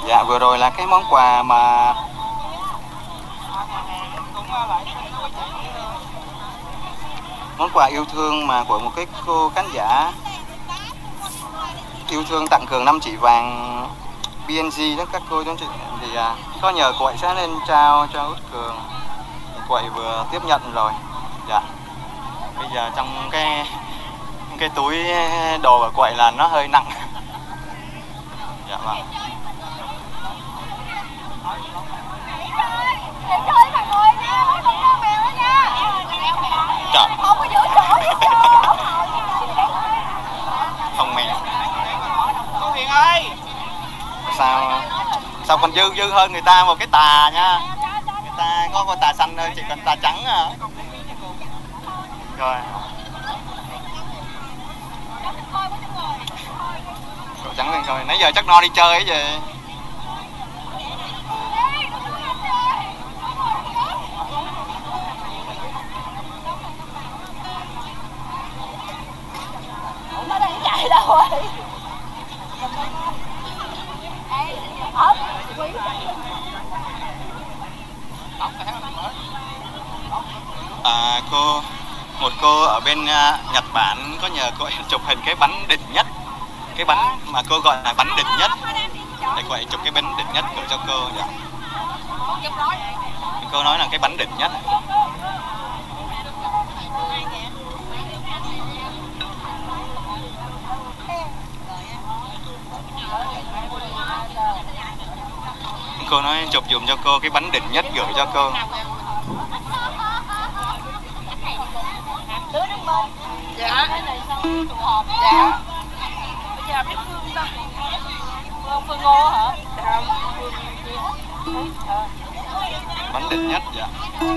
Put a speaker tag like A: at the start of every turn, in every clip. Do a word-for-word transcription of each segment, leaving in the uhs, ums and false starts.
A: Dạ, vừa rồi là cái món quà mà món quà yêu thương mà của một cái cô khán giả yêu thương tặng Cường năm chỉ vàng bê en giê đó các cô chú anh chị. Thì à, có nhờ quậy sẽ lên trao cho Út Cường, quậy vừa tiếp nhận rồi. Dạ, bây giờ trong cái cái túi đồ của quậy là nó hơi nặng. Dạ vâng. Trời. Không mèo.
B: Cô Huyền ơi.
A: Sao sao còn dư dư hơn người ta một cái tà nha. Người ta có con tà xanh hơn, chỉ cần tà trắng à. Rồi. Cậu trắng lên coi, nãy giờ chắc no đi chơi ấy gì.
C: Nó đang chạy đâu rồi.
A: À, cô một cô ở bên uh, Nhật Bản có nhờ cô chụp hình cái bánh đỉnh nhất, cái bánh mà cô gọi là bánh đỉnh nhất, để cô ấy chụp cái bánh đỉnh nhất gửi cho cô. Dạ. Cô nói là cái bánh đỉnh nhất. Cô nói chụp dùm cho cô cái bánh đỉnh nhất gửi cho cô.
C: Dạ. Dạ. Bây giờ biết Phương ta. Phương Phương Ngô hả? Dạ.
A: Bánh đỉnh nhất. Dạ.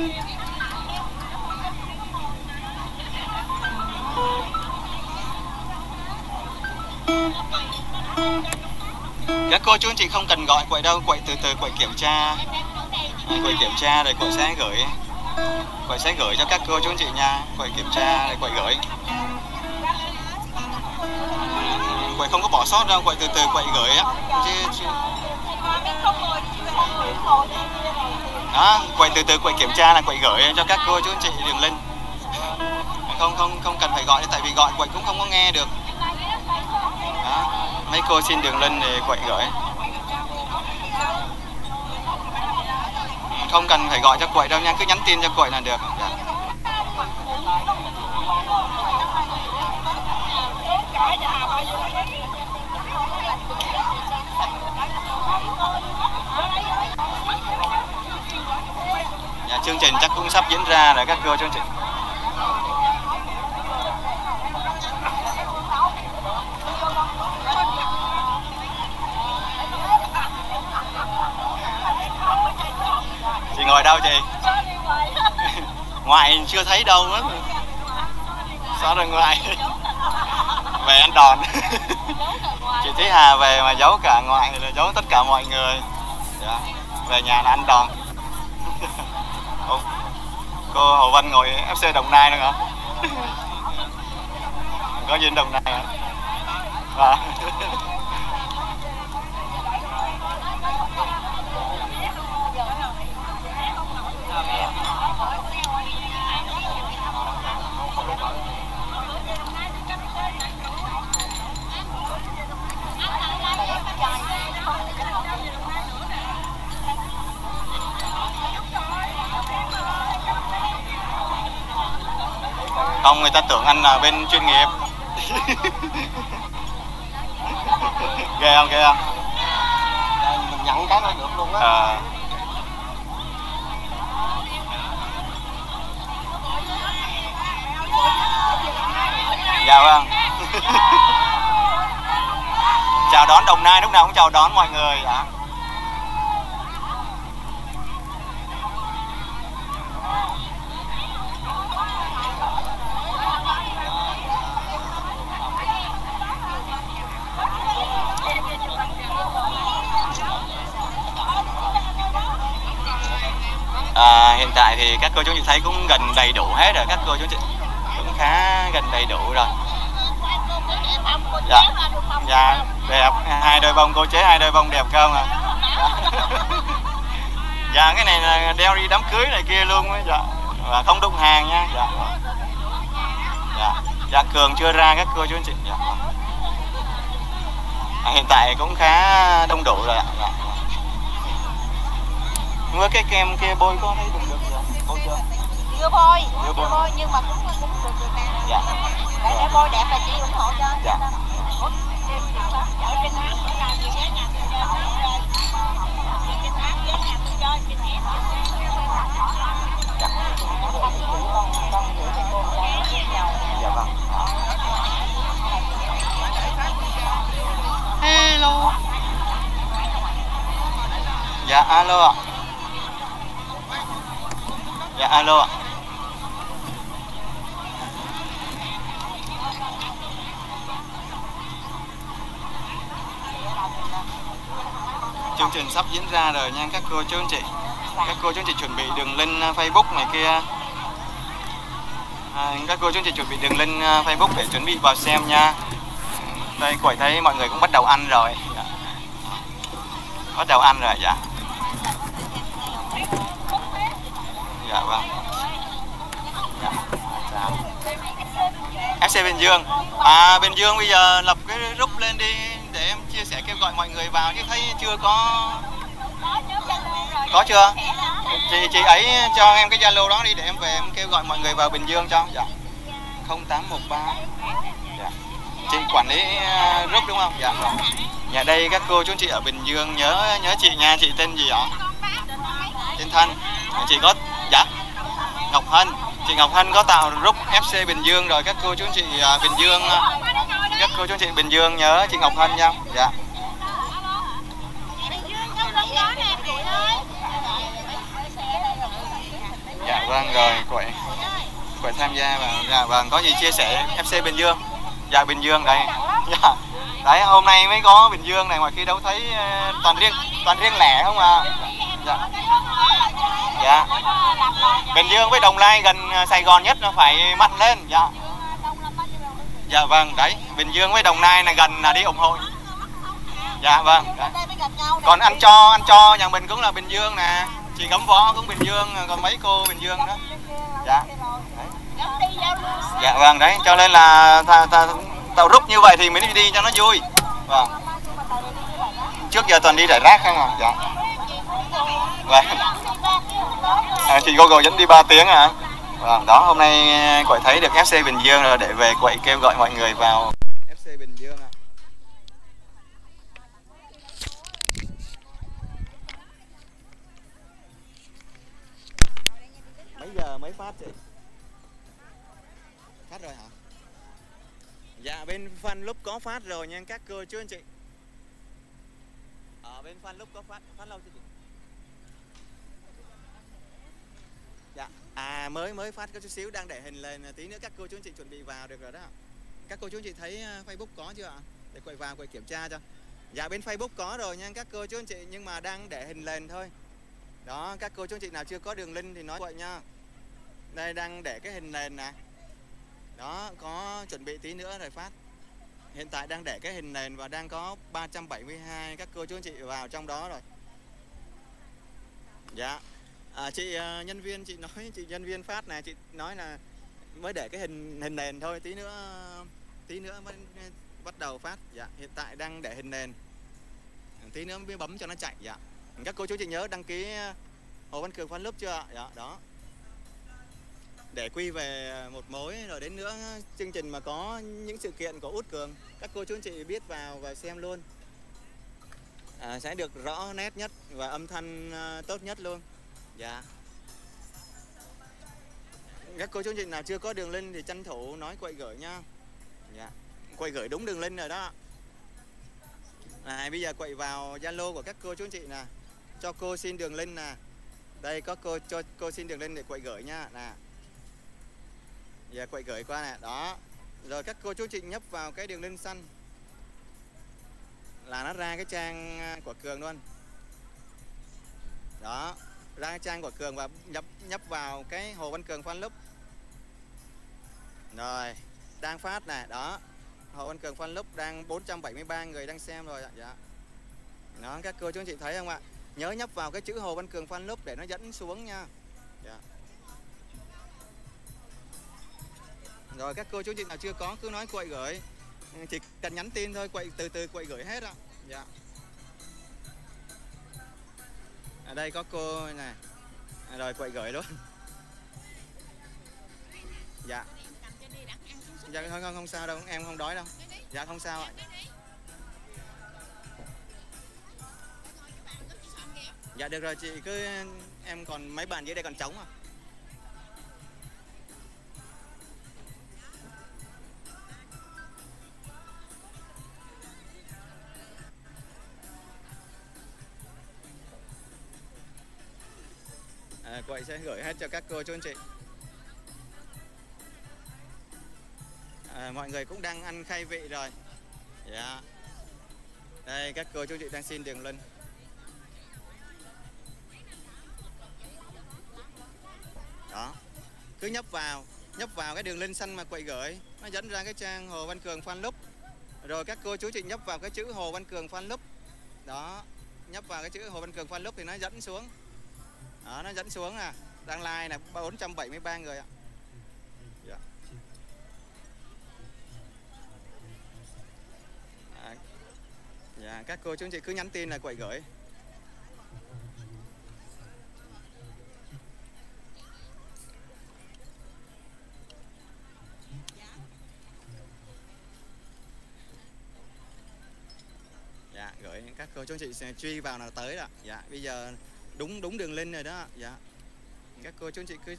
A: Các cô chú anh chị không cần gọi quậy đâu, quậy từ từ quậy kiểm tra, quậy kiểm tra rồi quậy sẽ gửi, quậy sẽ gửi cho các cô chú anh chị nha, quậy kiểm tra rồi quậy gửi, quậy không có bỏ sót đâu, quậy từ từ quậy gửi á, chứ, chứ... đó, quậy từ từ quậy kiểm tra là quậy gửi cho các cô chú anh chị đường link, không không không cần phải gọi, tại vì gọi quậy cũng không có nghe được. Đó, mấy cô xin đường link thì quậy gửi, không cần phải gọi cho quậy đâu nha, cứ nhắn tin cho quậy là được. Dạ. Dạ, chương trình chắc cũng sắp diễn ra rồi các cô chương trình. Chị ngồi đâu chị? Ngoại chưa thấy đâu á. Sao rồi ngoại? Về ăn đòn. Chị Thúy Hà về mà giấu cả ngoại rồi giấu tất cả mọi người. Dạ. Về nhà là ăn đòn. Ủa, cô Hồ Vân ngồi ép xê Đồng Nai nữa hả? Có gì Đồng Nai hả? À. Không, người ta tưởng anh là bên chuyên nghiệp. Ghê không, ghê không?
B: Mình nhận cái nó được luôn á.
A: À. Dạ vâng. Chào đón Đồng Nai, lúc nào cũng chào đón mọi người. Dạ. À, hiện tại thì các cô chú chị thấy cũng gần đầy đủ hết rồi, các cô chú chị cũng khá gần đầy đủ rồi. Dạ, dạ đẹp, hai đôi bông cô chế hai đôi bông đẹp không ạ? À? Dạ cái này là đeo đi đám cưới này kia luôn á. Dạ. Và không đụng hàng nha. Dạ. Dạ. Dạ Cường chưa ra các cô chú anh chị. Dạ. À, hiện tại cũng khá đông đủ rồi ạ. Dạ. Với cái kem kia bôi có thấy được được chưa? Bôi chưa?
C: Chưa bôi,
A: chưa
C: bôi. bôi nhưng mà cũng cũng được được nè.
A: Dạ.
C: Để, để bôi đẹp là chị ủng hộ cho.
A: Dạ.
C: Ủa, em chở trên áo cũng là gì vé nhà tôi cho. Trên áo vé nhà tôi cho trên ép.
A: Dạ. Dạ vâng.
C: Hello.
A: Dạ alo ạ. Dạ alo ạ. Chương trình sắp diễn ra rồi nha các cô chú anh chị. Các cô chú anh chị chuẩn bị đường link Facebook này kia. À, các cô chú anh chị chuẩn bị đường link Facebook để chuẩn bị vào xem nha. Đây quậy thấy mọi người cũng bắt đầu ăn rồi. Dạ. Bắt đầu ăn rồi dạ. Dạ vâng. Dạ. Dạ. ép xê Bình Dương. À Bình Dương bây giờ lập cái group lên đi để em chia sẻ kêu gọi mọi người vào chứ thấy chưa có. Có chưa? Chị chị ấy cho em cái Zalo đó đi để em về em kêu gọi mọi người vào Bình Dương cho. Dạ. không tám một ba. Dạ. Chị quản lý group đúng không? Dạ. Nhà đây các cô chú anh chị ở Bình Dương nhớ nhớ chị nha, chị tên gì ạ? Tên Thân. Chị có dạ. Ngọc Hân. Chị Ngọc Hân có tạo group ép xê Bình Dương rồi các cô chú anh chị Bình Dương. Các cô chú anh chị Bình Dương nhớ chị Ngọc Hân nha. Dạ. Dạ vâng rồi, quậy quậy tham gia vào. Dạ vâng, có gì chia sẻ ép xê Bình Dương. Dạ Bình Dương đây. Dạ. Đấy hôm nay mới có Bình Dương này, ngoài khi đâu thấy toàn riêng toàn riêng lẻ không à. Dạ. Dạ. Bình Dương với Đồng Nai gần Sài Gòn nhất nó phải mạnh lên. Dạ. Dạ vâng, đấy, Bình Dương với Đồng Nai là gần là đi ủng hộ. Dạ vâng. Đấy. Còn ăn cho ăn cho nhà mình cũng là Bình Dương nè, chị Gấm Võ cũng Bình Dương, còn mấy cô Bình Dương đó. Dạ. Đấy. Dạ vâng, đấy, cho nên là ta, ta, tàu rút như vậy thì mới đi, đi cho nó vui. Vâng. Trước giờ toàn đi rải rác không à. Dạ. Vâng. À, chị Google dẫn đi ba tiếng à. Vâng, đó hôm nay quậy thấy được ép xê Bình Dương rồi để về quậy kêu gọi mọi người vào ép xê Bình Dương ạ. Mấy giờ mới phát chị? Phát rồi hả? Dạ bên fan lúc có phát rồi nha các cô chú anh chị. Ở bên fan lúc có phát phát lâu chưa chị? Dạ. À mới mới phát có chút xíu, đang để hình lên, tí nữa các cô chú anh chị chuẩn bị vào được rồi đó. Các cô chú anh chị thấy Facebook có chưa ạ? Để quay vào quay kiểm tra cho. Dạ bên Facebook có rồi nha các cô chú anh chị, nhưng mà đang để hình lên thôi. Đó, các cô chú anh chị nào chưa có đường link thì nói vậy nha. Đây đang để cái hình nền nè. Đó, có chuẩn bị tí nữa rồi phát. Hiện tại đang để cái hình nền và đang có ba trăm bảy mươi hai các cô chú anh chị vào trong đó rồi. Dạ. À, chị uh, nhân viên chị nói, chị nhân viên phát này chị nói là mới để cái hình hình nền thôi, tí nữa tí nữa mới bắt đầu phát. Dạ, hiện tại đang để hình nền. Tí nữa mới bấm cho nó chạy. Dạ. Các cô chú chị nhớ đăng ký Hồ Văn Cường Fan Club chưa ạ? Dạ, đó. Để quy về một mối rồi đến nữa chương trình mà có những sự kiện của Út Cường, các cô chú anh chị biết vào và xem luôn. À, sẽ được rõ nét nhất và âm thanh uh, tốt nhất luôn. Dạ. Các cô chú anh chị nào chưa có đường link thì tranh thủ nói quậy gửi nha. Dạ. Quậy gửi đúng đường link rồi đó. Này bây giờ quậy vào Zalo của các cô chú anh chị nè. Cho cô xin đường link nè. Đây có cô cho cô xin đường link để quậy gửi nha. Nè. Giờ quậy gửi qua nè, đó. Rồi các cô chú chị nhấp vào cái đường link xanh là nó ra cái trang của Cường luôn. Đó, ra cái trang của Cường và nhấp nhấp vào cái Hồ Văn Cường Fan Club. Rồi, đang phát nè, đó. Hồ Văn Cường Fan Club đang bốn trăm bảy mươi ba người đang xem rồi ạ. Dạ. Đó, các cô chú anh chị thấy không ạ? Nhớ nhấp vào cái chữ Hồ Văn Cường Fan Club để nó dẫn xuống nha. Dạ. Rồi các cô chú anh chị nào chưa có cứ nói Quậy gửi, chỉ cần nhắn tin thôi, Quậy từ từ Quậy gửi hết ạ. Dạ. Ở đây có cô này. À, rồi Quậy gửi luôn. Dạ. Dạ không, không không sao đâu, em không đói đâu. Dạ không sao ạ. Dạ được rồi chị, cứ em còn mấy bàn dưới đây còn trống à. À, Quậy sẽ gửi hết cho các cô chú anh chị. À, mọi người cũng đang ăn khai vị rồi. Dạ. Đây các cô chú anh chị đang xin đường link. Đó. Cứ nhấp vào, nhấp vào cái đường link xanh mà Quậy gửi, nó dẫn ra cái trang Hồ Văn Cường Fan Club. Rồi các cô chú chị nhấp vào cái chữ Hồ Văn Cường Fan Club. Đó, nhấp vào cái chữ Hồ Văn Cường Fan Club thì nó dẫn xuống. Đó, nó dẫn xuống à. Đang like là bốn trăm bảy mươi ba người ạ. Dạ. À, dạ, các cô chú anh chị cứ nhắn tin là Quậy gửi. Dạ, gửi các cô chú anh chị sẽ truy vào là tới rồi. Dạ, bây giờ đúng đúng đường link rồi đó. Dạ. Các cô chú anh chị cứ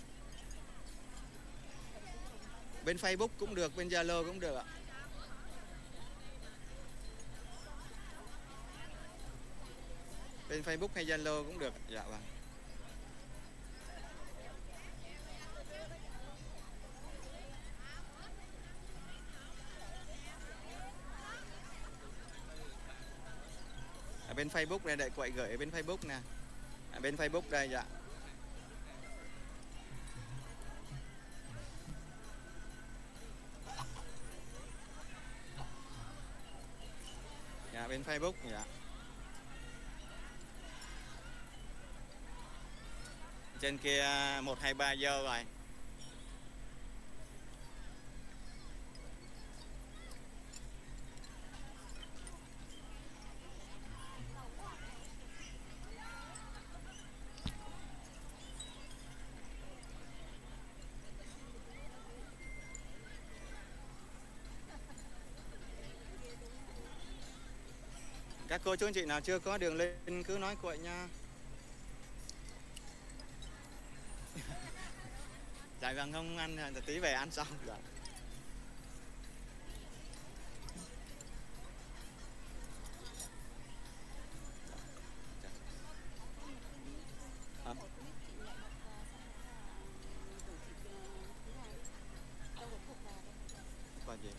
A: bên Facebook cũng được, bên Zalo cũng được ạ. Bên Facebook hay Zalo cũng được. Dạ vâng. Ở bên Facebook này để Quậy gửi ở bên Facebook nè. Ở bên Facebook đây dạ. Dạ bên Facebook dạ. Trên kia một hai ba giờ rồi. Các cô chú anh chị nào chưa có đường link cứ nói Quậy nha. Dạ vâng, không ăn tí về ăn xong rồi. À. Còn gì?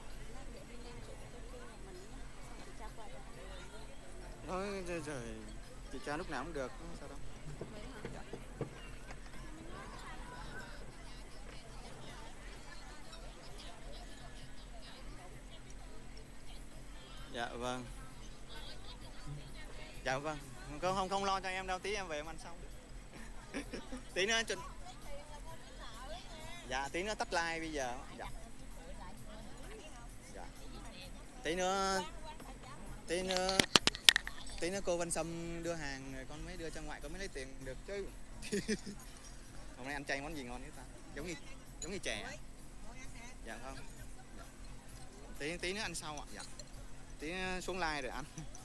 A: Nói trời, chị cha lúc nào cũng được, sao đâu. Dạ vâng. Dạ vâng. Không không không lo cho em đâu, tí em về em ăn xong. Tí nữa chuẩn. Dạ tí nữa tắt like bây giờ. Dạ. Dạ. Tí nữa tí nữa tí nữa cô Văn Sâm đưa hàng rồi con mới đưa cho ngoại con mới lấy tiền được chứ. Hôm nay ăn chay món gì ngon thế ta? Giống như giống như chè. Dạ không. Dạ. Tí tí nữa ăn sau ạ. Dạ. Tí nữa xuống like rồi ăn.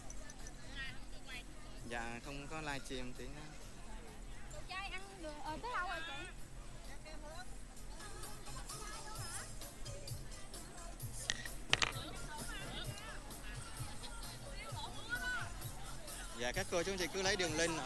A: Dạ không có live stream tí nữa.
C: Trai ăn được ở tới đâu rồi chị?
A: Dạ các cô chú anh chị cứ lấy đường link ạ.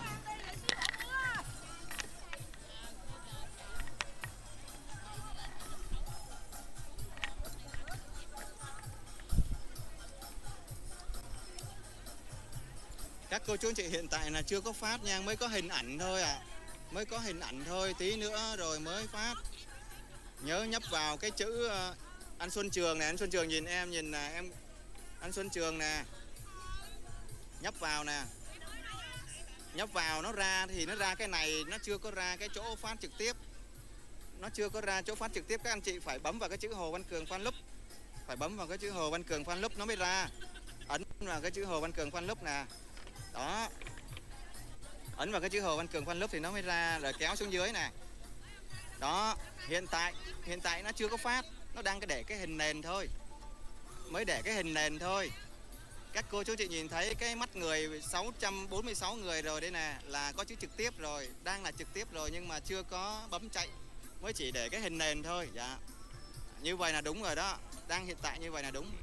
A: Các cô chú anh chị hiện tại là chưa có phát nha, mới có hình ảnh thôi à. Mới có hình ảnh thôi, tí nữa rồi mới phát. Nhớ nhấp vào cái chữ uh, anh Xuân Trường này, anh Xuân Trường nhìn em, nhìn là em anh Xuân Trường nè. Nhấp Nhấp vào nè. Nhấp vào nó ra thì nó ra cái này, nó chưa có ra cái chỗ phát trực tiếp. Nó chưa có ra chỗ phát trực tiếp, các anh chị phải bấm vào cái chữ Hồ Văn Cường Fan Club. Phải bấm vào cái chữ Hồ Văn Cường Fan Club nó mới ra. Ấn vào cái chữ Hồ Văn Cường Fan Club nè. Đó. Ấn vào cái chữ Hồ Văn Cường Fan Club thì nó mới ra, rồi kéo xuống dưới nè. Đó, hiện tại hiện tại nó chưa có phát, nó đang để cái hình nền thôi. Mới để cái hình nền thôi. Các cô chú chị nhìn thấy cái mắt người sáu trăm bốn mươi sáu người rồi đây nè, là có chữ trực tiếp rồi, đang là trực tiếp rồi nhưng mà chưa có bấm chạy. Mới chỉ để cái hình nền thôi. Dạ. Như vậy là đúng rồi đó. Đang hiện tại như vậy là đúng.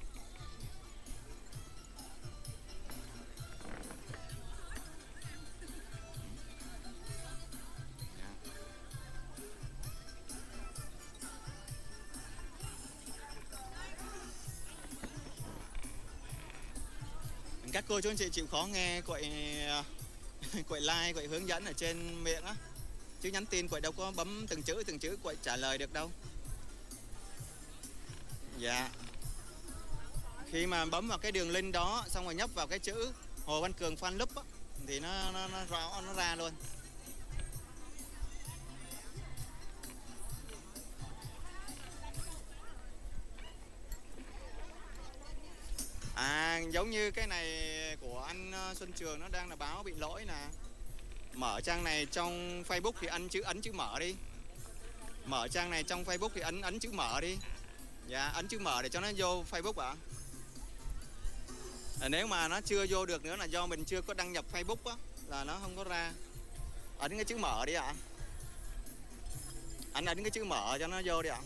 A: Các cô chú anh chị chịu khó nghe quậy quậy like, quậy hướng dẫn ở trên miệng á, chứ nhắn tin quậy đâu có bấm từng chữ từng chữ quậy trả lời được đâu. Dạ. Khi mà bấm vào cái đường link đó xong rồi nhấp vào cái chữ Hồ Văn Cường Fan Club á, thì nó nó nó rõ nó ra luôn. À, giống như cái này của anh Xuân Trường nó đang là báo bị lỗi nè. Mở trang này trong Facebook thì ấn chữ ấn chữ mở đi. Mở trang này trong Facebook thì ấn ấn chữ mở đi. Dạ, ấn chữ mở để cho nó vô Facebook ạ. À, nếu mà nó chưa vô được nữa là do mình chưa có đăng nhập Facebook á, là nó không có ra. Ấn cái chữ mở đi ạ. Anh ấn cái chữ mở cho nó vô đi ạ.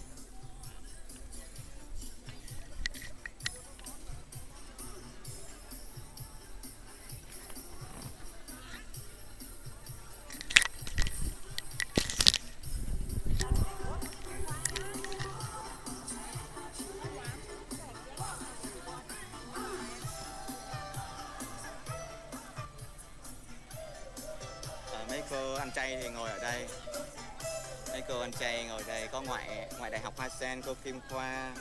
A: Mấy cô ăn chay thì ngồi ở đây. Mấy cô ăn chay ngồi đây. Có ngoại ngoại đại học Hoa Sen, cô Kim Khoa.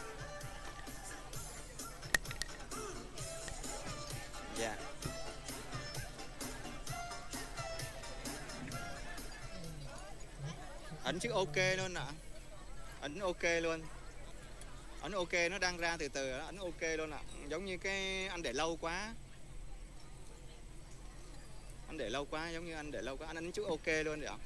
A: Dạ. Ấn chữ ok luôn ạ. À. Ấn ok luôn. Ấn ok nó đang ra từ từ. Ấn ok luôn ạ. À. Giống như cái anh để lâu quá. Anh để lâu quá, giống như anh để lâu quá. Anh ấn chữ ok luôn vậy ạ.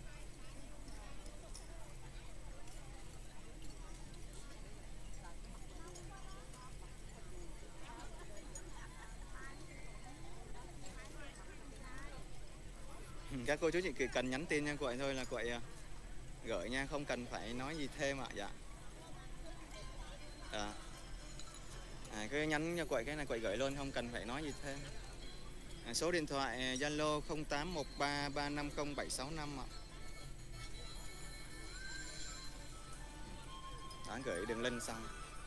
A: Các cô chú chị chỉ cần nhắn tin nha quậy thôi là quậy gửi nha, không cần phải nói gì thêm ạ. Dạ. À. À, cứ nhắn cho quậy cái này quậy gửi luôn, không cần phải nói gì thêm. À, số điện thoại Zalo không tám một ba ba năm không bảy sáu năm ạ. Đã gửi đường link xong.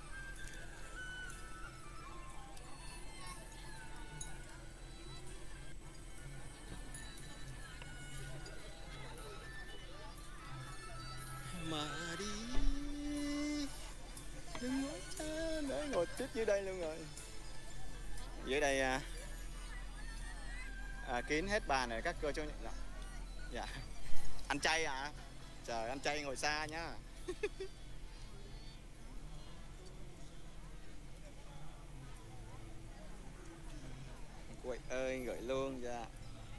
A: Mà đi đừng ngồi cha, để ngồi chết dưới đây luôn rồi. Dưới đây à, à, kín hết bàn này các cô chú. Dạ. Dạ. Ăn chay à? Trời, ăn chay ngồi xa nhá. Quậy ơi gửi luôn. Dạ.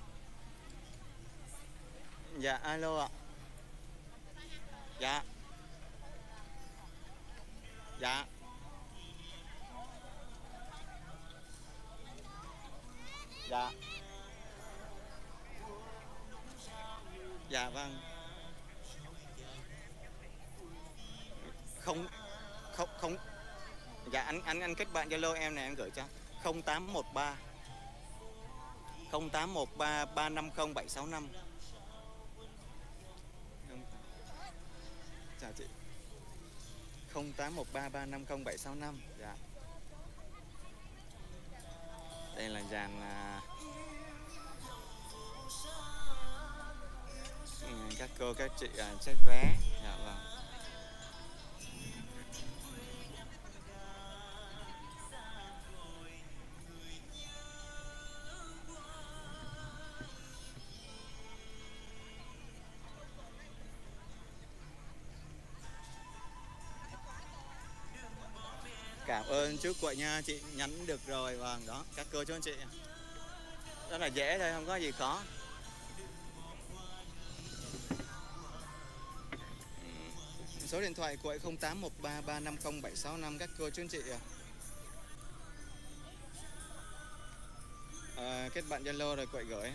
A: Dạ alo ạ. Dạ. Dạ. Dạ. Dạ vâng. Không không không. Dạ anh anh anh kết bạn Zalo em này, em gửi cho không tám một ba không tám một ba ba năm không bảy sáu năm. Chào chị. không tám một ba ba năm không bảy sáu năm. Dạ. Đây là dàn à, các cô các chị à, check vé. Dạ vâng. ơn trước quậy nha, chị nhắn được rồi. Vâng, đó các cô chú anh chị, rất là dễ thôi, không có gì khó. Số điện thoại quậy không tám một ba ba năm không bảy sáu năm các cô chú anh chị ạ. À, kết bạn Zalo rồi quậy gửi.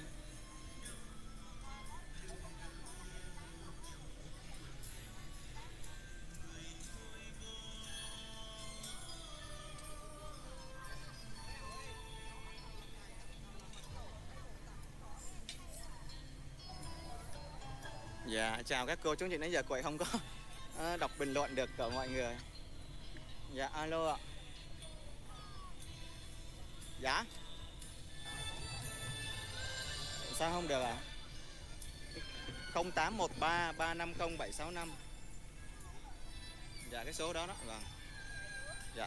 A: Dạ chào các cô chú anh chị, nãy giờ quậy không có à, đọc bình luận được của mọi người. Dạ alo ạ. Dạ sao không được ạ? À? không tám một ba ba năm không bảy sáu năm. Dạ cái số đó đó. Vâng. Dạ.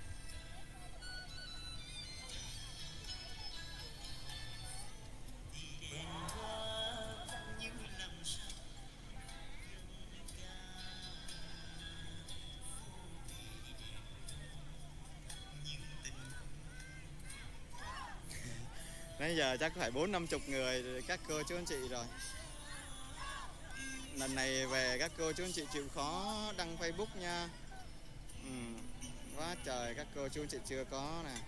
A: Nãy giờ chắc phải bốn năm chục người các cô chú anh chị rồi. Lần này về các cô chú anh chị chịu khó đăng Facebook nha. Ừ, quá trời các cô chú anh chị chưa có nè.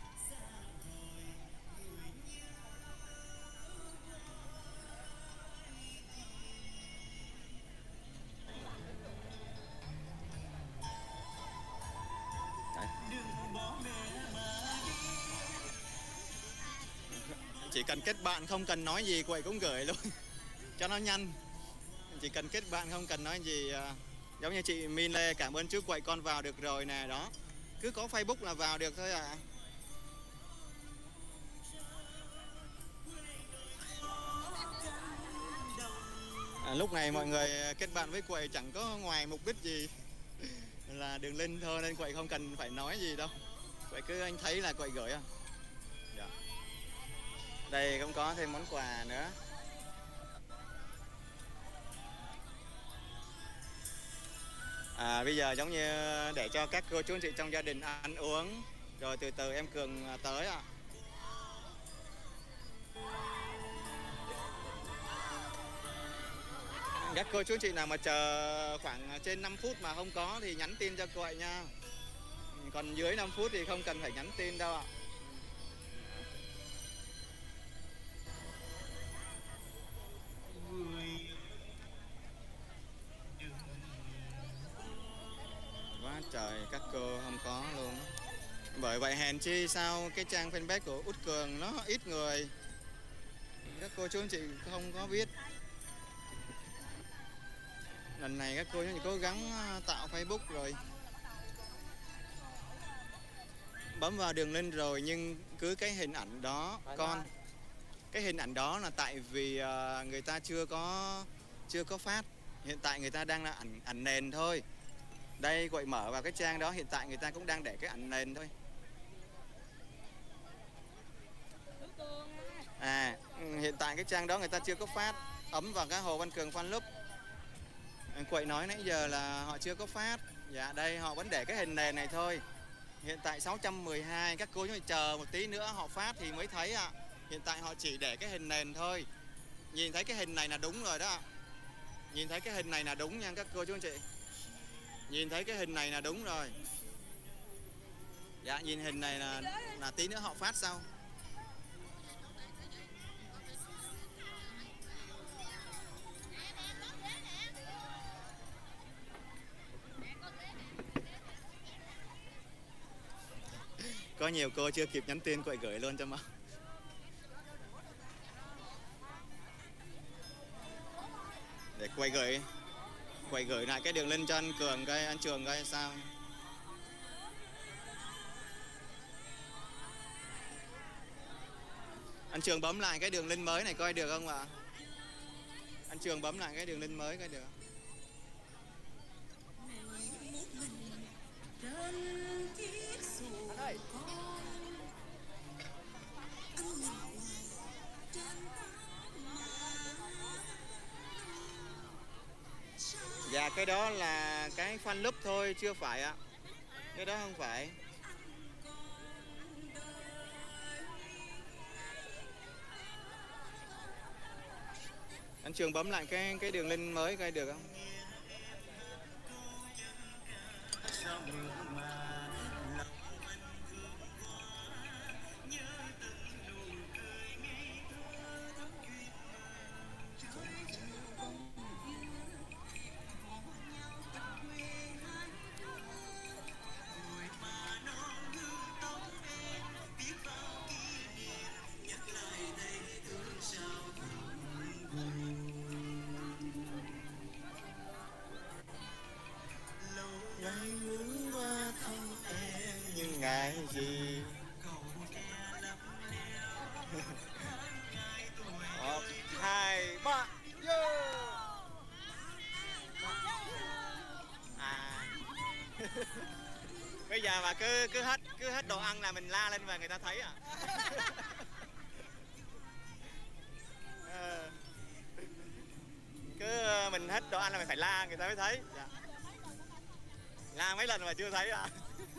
A: Đấy. Chỉ cần kết bạn không cần nói gì quậy cũng gửi luôn cho nó nhanh. Chỉ cần kết bạn không cần nói gì. Giống như chị Min Lê, cảm ơn trước quậy con vào được rồi nè. Đó, cứ có Facebook là vào được thôi à. À, lúc này mọi người kết bạn với quậy chẳng có ngoài mục đích gì là đường link thôi, nên quậy không cần phải nói gì đâu. Quậy cứ anh thấy là quậy gửi à. Dạ. Đây cũng có thêm món quà nữa. À, bây giờ giống như để cho các cô chú anh chị trong gia đình ăn uống rồi từ từ em Cường tới ạ. À. Các cô chú anh chị nào mà chờ khoảng trên năm phút mà không có thì nhắn tin cho quậy nha. Còn dưới năm phút thì không cần phải nhắn tin đâu ạ. Quá trời các cô không có luôn. Bởi vậy hèn chi sao cái trang fanpage của Út Cường nó ít người. Các cô chú anh chị không có biết. Lần này các cô chú anh chị cố gắng tạo Facebook rồi, bấm vào đường link rồi, nhưng cứ cái hình ảnh đó con cái hình ảnh đó là tại vì uh, người ta chưa có chưa có phát. Hiện tại người ta đang là ảnh ảnh nền thôi. Đây quậy mở vào cái trang đó, hiện tại người ta cũng đang để cái ảnh nền thôi. À, hiện tại cái trang đó người ta chưa có phát. Ấm vào cái Hồ Văn Cường fan club. Quậy nói nãy giờ là họ chưa có phát. Dạ đây họ vẫn để cái hình nền này thôi. Hiện tại sáu trăm mười hai, các cô chú chờ một tí nữa họ phát thì mới thấy ạ. À. Hiện tại họ chỉ để cái hình nền thôi. Nhìn thấy cái hình này là đúng rồi đó. Nhìn thấy cái hình này là đúng nha các cô chú anh chị. Nhìn thấy cái hình này là đúng rồi. Dạ nhìn hình này là là tí nữa họ phát sau. Có nhiều cô chưa kịp nhắn tin quậy gửi luôn cho mà. Để quay gửi quay gửi lại cái đường link cho anh Cường coi, anh Trường coi sao. Anh Trường bấm lại cái đường link mới này coi được không ạ? Anh Trường bấm lại cái đường link mới coi được. Anh ơi. Dạ cái đó là cái fan club thôi, chưa phải ạ. Cái đó không phải. Ông Trường bấm lại cái cái đường link mới coi được không? Ngày ngữ qua thăm em nhưng ngày gì một hai ba vô à bây giờ mà cứ cứ hết cứ hết đồ ăn là mình la lên và người ta thấy à. Cứ mình hết đồ ăn là mình phải la người ta mới thấy. Dạ. La mấy lần mà chưa thấy à.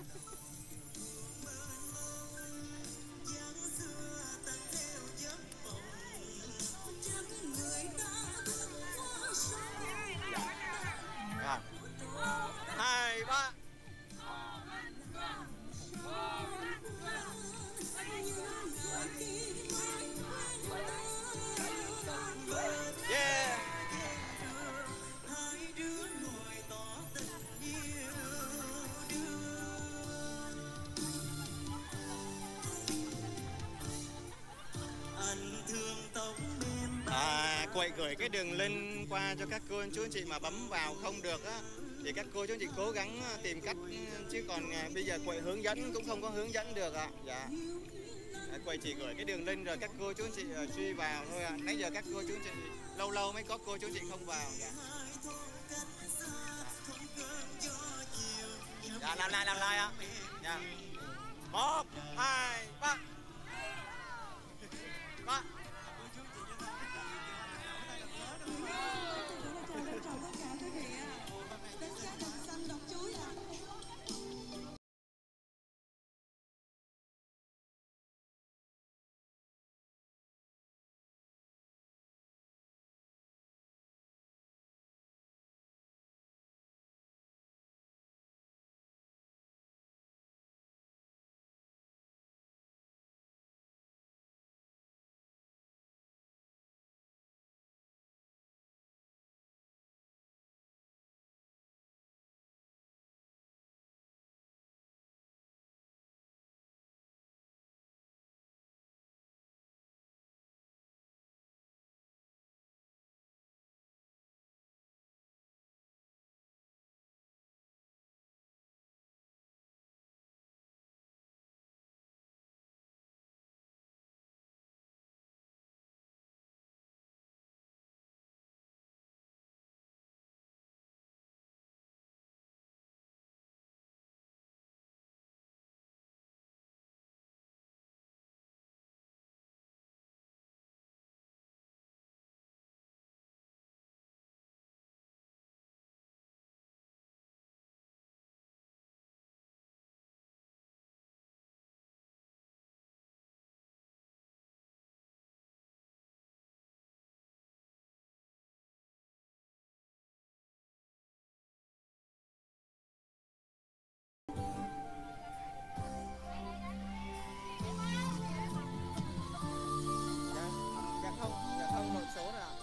A: Dạ. Hai ba yeah. À, quậy gửi cái đường link qua cho các cô anh chú anh chị mà bấm vào không được á thì các cô chú anh chị cố gắng tìm cách, chứ còn bây giờ quậy hướng dẫn cũng không có hướng dẫn được ạ. À. Dạ. À, quậy chỉ gửi cái đường link rồi các cô chú anh chị uh, truy vào thôi ạ. À. Nãy giờ các cô chú anh chị lâu lâu mới có cô chú anh chị không vào. Dạ. Dạ, làm lại làm lại ạ. Dạ. Một, hai, ba. Ba.
D: Chào tất cả quý vị ạ. Đánh giá đầm xanh đọc chuối ạ.
A: Không nội số nào.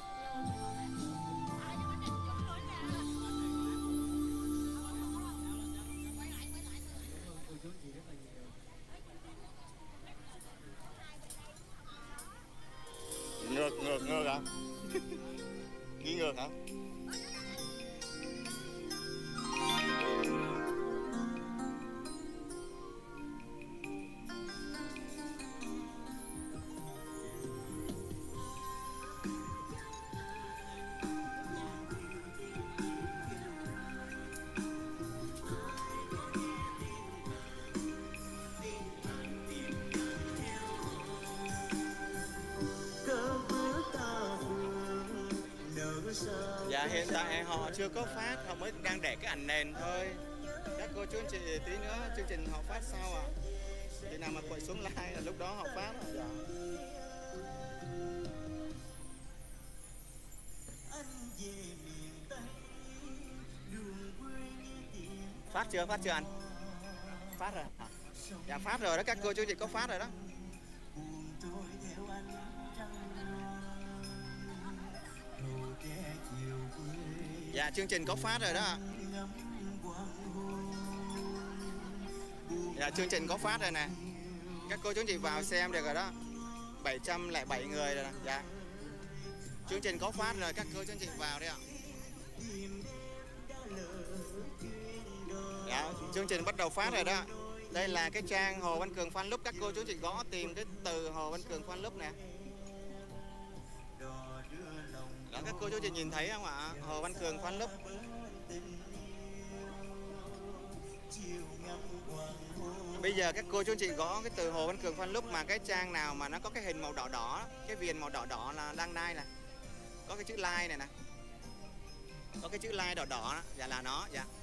A: Ngược ngược ngược hả? Ghi ngược hả? Dạ hiện tại họ chưa có phát, họ mới đang để cái ảnh nền thôi. Các cô chú anh chị tí nữa chương trình họ phát sau à. Khi nào mà quậy xuống like là lúc đó họ phát à. Dạ. Phát chưa? Phát chưa anh? Phát rồi. À. Dạ phát rồi đó, các cô chú chị có phát rồi đó. Dạ chương trình có phát rồi đó. Dạ chương trình có phát rồi nè. Các cô chú chị vào xem được rồi đó. bảy trăm lẻ bảy người rồi nè. Dạ. Chương trình có phát rồi, các cô chú chị vào đi ạ. Dạ, chương trình bắt đầu phát rồi đó. Đây là cái trang Hồ Văn Cường Fan Club, các cô chú chị gõ tìm cái từ Hồ Văn Cường Fan Club nè. Đó, các cô chú chị nhìn thấy không ạ? Hồ Văn Cường Fan Club. Bây giờ các cô chú chị gõ cái từ Hồ Văn Cường Fan Club mà cái trang nào mà nó có cái hình màu đỏ đỏ, cái viền màu đỏ đỏ là đăng like nè. Có cái chữ like này nè. Có cái chữ like đỏ đỏ đó, dạ là nó, dạ.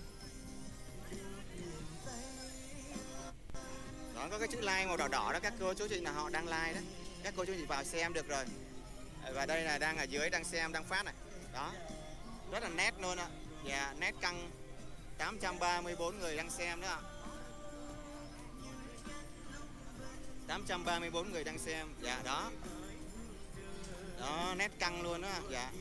A: Đó, có cái chữ like màu đỏ đỏ đó, các cô chú chị là họ đang like đó. Các cô chú chị vào xem được rồi. Và đây là đang ở dưới đang xem đang phát này. Đó. Rất là nét luôn ạ. Dạ, nét căng. tám trăm ba mươi tư người đang xem đó ạ. tám trăm ba mươi tư người đang xem. Dạ đó. Đó, nét căng luôn đó ạ. Dạ.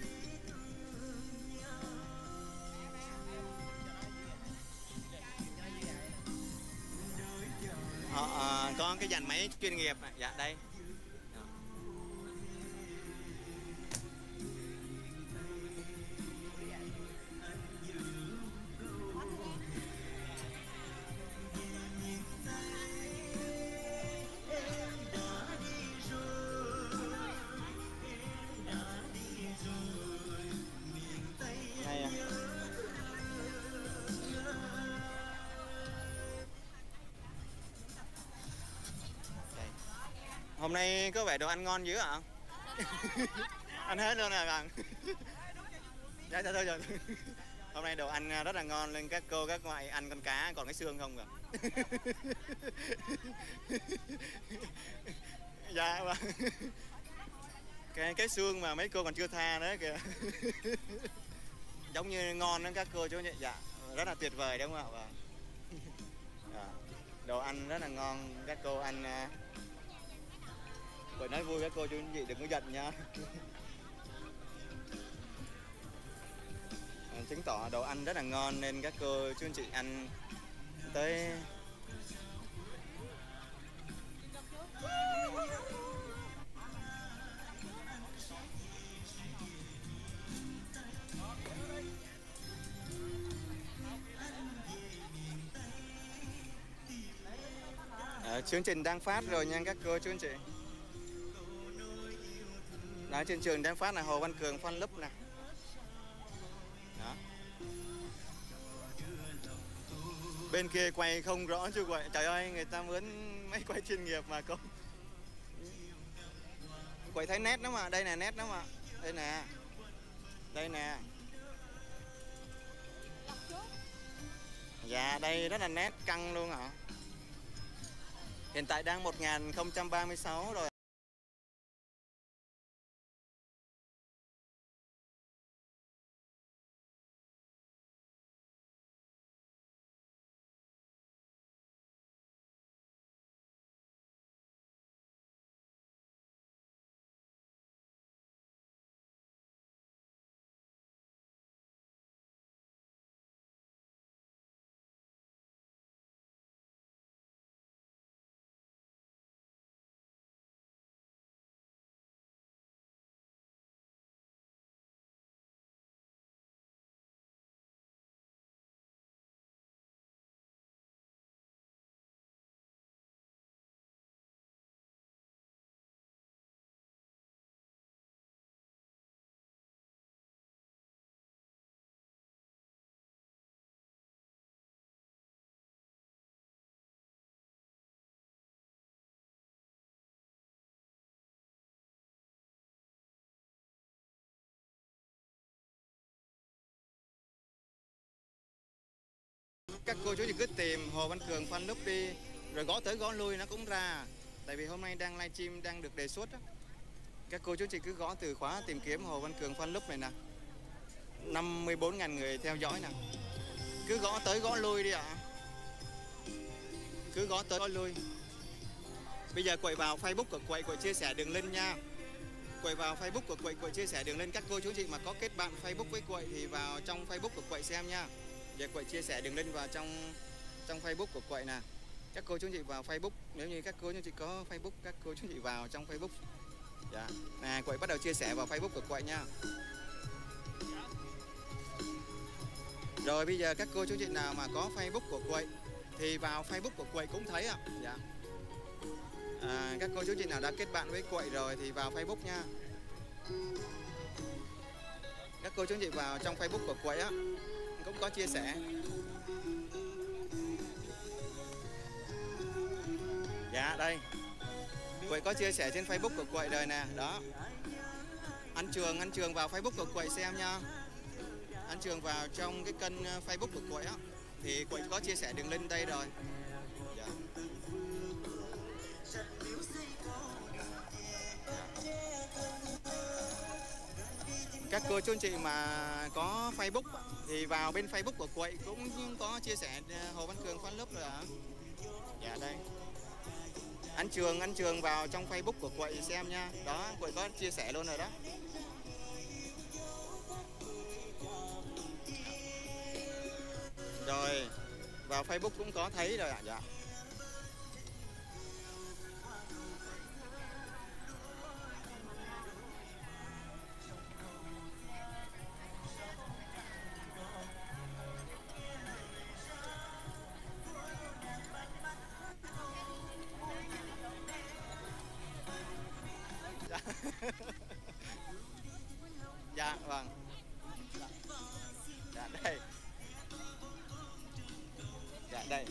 A: Họ à, có cái dàn máy chuyên nghiệp này. Dạ đây. Hay à. Hôm nay có vẻ đồ ăn ngon dữ ạ? Ăn hết luôn nè bạn. Dạ thôi thôi rồi. Hôm nay đồ ăn rất là ngon nên các cô các ngoại ăn con cá còn cái xương không kìa. Dạ vâng. Cái cái xương mà mấy cô còn chưa tha nữa kìa. Giống như ngon đó các cô chú nhỉ. Dạ, rất là tuyệt vời đúng không ạ? Vâng. Dạ. Đồ ăn rất là ngon, các cô ăn. Bởi nói vui các cô chú chị đừng có giận nha. Chứng tỏ đồ ăn rất là ngon nên các cô chú anh chị ăn tới. À, chương trình đang phát rồi nha các cô chú anh chị. Đó, trên trường đang phát là Hồ Văn Cường Fan Club nè. Đó. Bên kia quay không rõ chứ quay. Trời ơi, người ta mướn máy quay chuyên nghiệp mà không. Quay thấy nét đó mà, đây nè nét đó mà. Đây nè. Đây nè. Dạ, đây rất là nét căng luôn hả? Hiện tại đang một nghìn không trăm ba mươi sáu rồi. Các cô chú chỉ cứ tìm Hồ Văn Cường Fan Club đi, rồi gõ tới gõ lui nó cũng ra. Tại vì hôm nay đang livestream đang được đề xuất đó. Các cô chú chỉ cứ gõ từ khóa tìm kiếm Hồ Văn Cường Fan Club này nè. năm mươi tư nghìn người theo dõi nè. Cứ gõ tới gõ lui đi ạ. Cứ gõ tới gõ lui. Bây giờ quậy vào Facebook của quậy, quậy chia sẻ đường link nha. Quậy vào Facebook của quậy, quậy chia sẻ đường link. Các cô chú chị mà có kết bạn Facebook với quậy thì vào trong Facebook của quậy xem nha. Giờ quậy chia sẻ đường link vào trong trong Facebook của quậy nè. Các cô chú chị vào Facebook, nếu như các cô chú chị có Facebook, các cô chú chị vào trong Facebook. Dạ. Nè, quậy bắt đầu chia sẻ vào Facebook của quậy nha. Rồi bây giờ các cô chú chị nào mà có Facebook của quậy thì vào Facebook của quậy cũng thấy ạ. Dạ. À, các cô chú chị nào đã kết bạn với quậy rồi thì vào Facebook nha. Các cô chú chị vào trong Facebook của quậy á cũng có chia sẻ. Dạ đây, quậy có chia sẻ trên Facebook của quậy rồi nè. Đó, anh Trường, anh Trường vào Facebook của quậy xem nha. Anh Trường vào trong cái kênh Facebook của quậy á thì quậy có chia sẻ đường link đây rồi. Dạ. Các cô chú anh chị mà có Facebook thì vào bên Facebook của quậy cũng có chia sẻ Hồ Văn Cường fan club rồi ạ. Dạ đây, anh Trường, anh Trường vào trong Facebook của quậy xem nha. Đó, quậy có chia sẻ luôn rồi đó. Rồi, vào Facebook cũng có thấy rồi ạ. Dạ. Dạ vâng. Dạ đây. Dạ đây.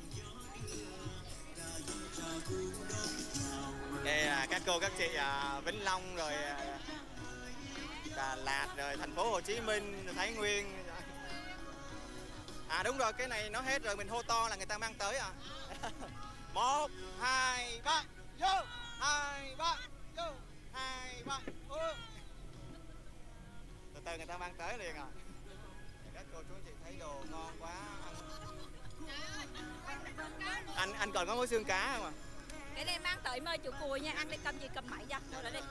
A: Đây là các cô các chị à, Vĩnh Long rồi à, Đà Lạt rồi thành phố Hồ Chí Minh, Thái Nguyên. À đúng rồi, cái này nó hết rồi, mình hô to là người ta mang tới à. Một, hai, ba, vô, hai, ba, vô, hai, ba, vô. Từ từ người ta mang tới liền à. Các cô chú chị thấy đồ ngon quá. Anh anh còn có mối xương cá không à?
C: Cái này mang tới mời chủ cùi nha, ăn đi, cầm gì cầm máy ra, ngồi lại đi.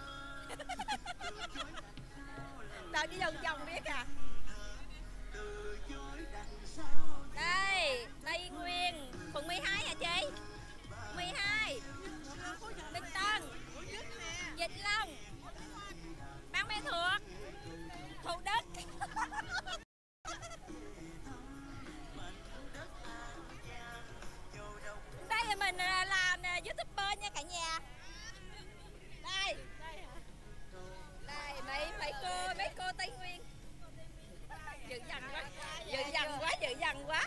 C: Tao đi vòng vòng biết à. Đây, Tây Nguyên, phường mười hai hả chị? mười hai, Bình Tân, Vĩnh Long, Ban Mê Thuộc, Thủ Đức. Đây là mình làm YouTuber nha cả nhà. Đây, đây mấy mấy cô mấy cô Tây Nguyên. Dữ dằn quá, dữ dằn quá, dữ dằn quá.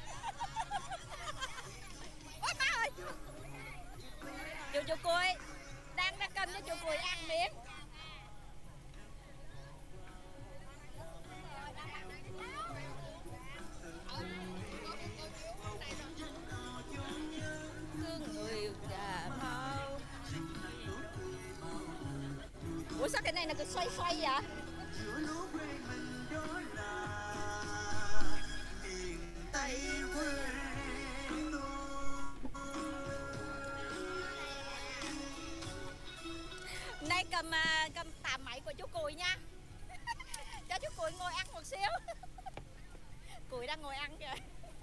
C: Ôi má ơi, chú chú Cùi đang đang cầm cho chú Cùi ăn miếng. Thương người Cà Mau. Ủa sao cái này nó cứ xoay xoay vậy? Nay cầm cầm tạm máy của chú Cùi nha. Cho chú Cùi ngồi ăn một xíu. Cùi đang ngồi ăn kìa.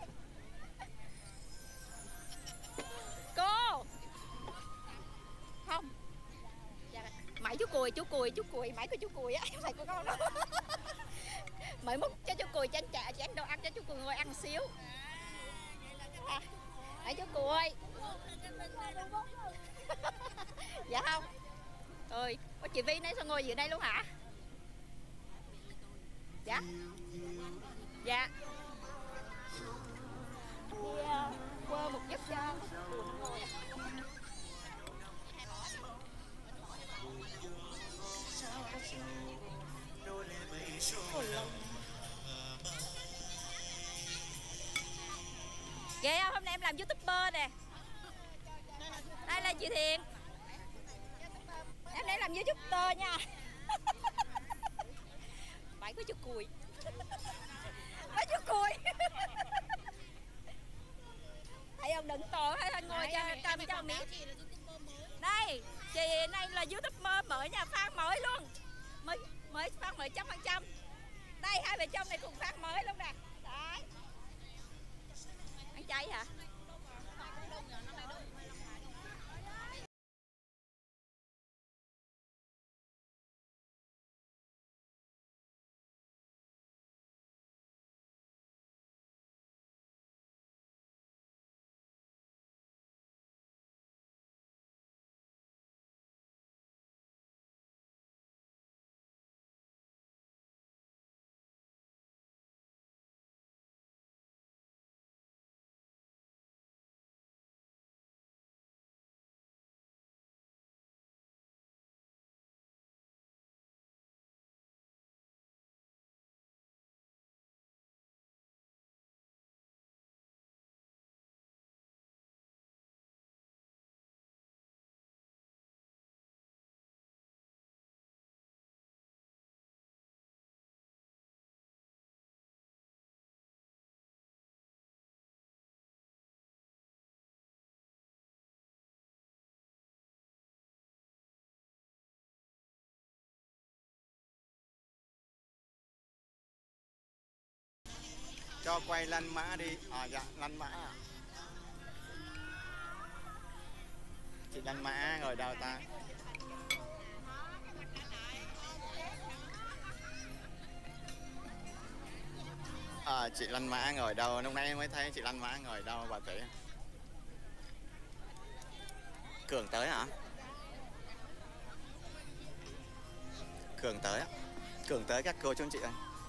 C: Cô không dạ, máy chú Cùi, chú Cùi, chú Cùi, máy của chú Cùi á, phải của con đó. Mới múc cho chú Cùi chén chả chén đồ ăn cho chú Cùi ngồi ăn một xíu. À, đấy chú Cùi. Dạ không. Ơi, có chị Vi nãy sao ngồi giữa đây luôn hả? Dạ. Dạ. Đi uh, qua một giấc cho ngồi. Ghê không? Hôm nay em làm YouTuber nè. Đây là chị Thiện. Em đây làm YouTuber nha. Bảy của chú Cùi. nói chú Cùi. Thầy ông đừng tội hay anh ngồi cho cầm cho miếng. Đây, chị này là YouTuber mới nha, fan mới luôn. Mới mới fan mới trăm phần trăm. Đây hai vợ chồng này cùng fan mới luôn nè. Đấy. Ăn chay hả?
A: Cho quay lăn mã đi. À dạ, lăn mã à. Chị lăn mã ngồi đâu ta? À, chị lăn mã ngồi đâu? Lúc nãy em mới thấy chị lăn mã ngồi đâu bà kể. Cường tới hả? Cường tới á. Cường tới các cô chú anh chị ơi.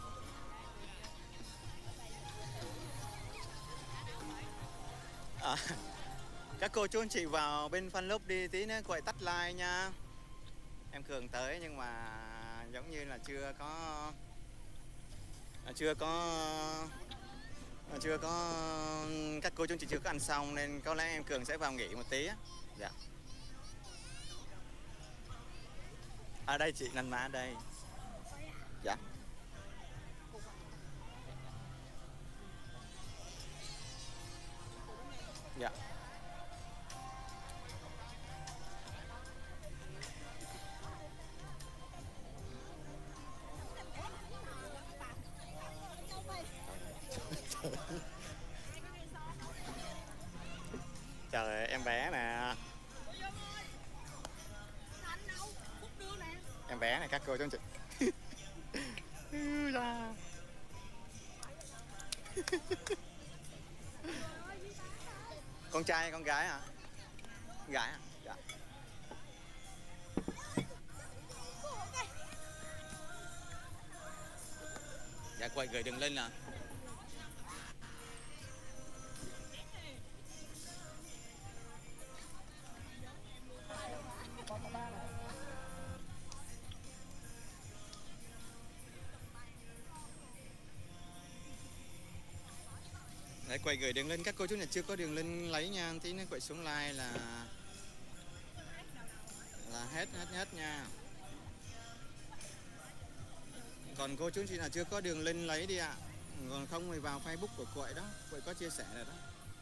A: À, các cô chú anh chị vào bên fanpage đi tí nữa quậy tắt like nha. Em Cường tới nhưng mà giống như là chưa có chưa có chưa có các cô chú anh chị chưa có ăn xong nên có lẽ em Cường sẽ vào nghỉ một tí á. Dạ. À đây chị lăn mã đây. Dạ. Dạ. Trời em bé nè. Em bé này các cô chú anh chị. Con trai con gái hả? Gái hả? Dạ. Dạ quay gửi đường link nè. Đấy, quay gửi đường link các cô chú này chưa có đường link lấy nha, tí nữa quay xuống like là là hết hết hết nha. Còn cô chú chị nào chưa có đường link lấy đi ạ. À. Còn không thì vào Facebook của Quậy đó, Quậy có chia sẻ rồi đó.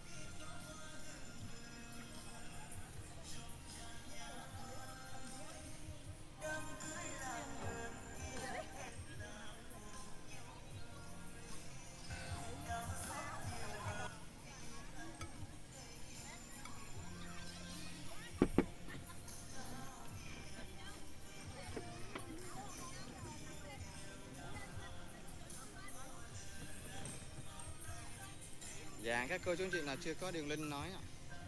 A: Dạ các cô chú anh chị nào chưa có đường link nói ạ.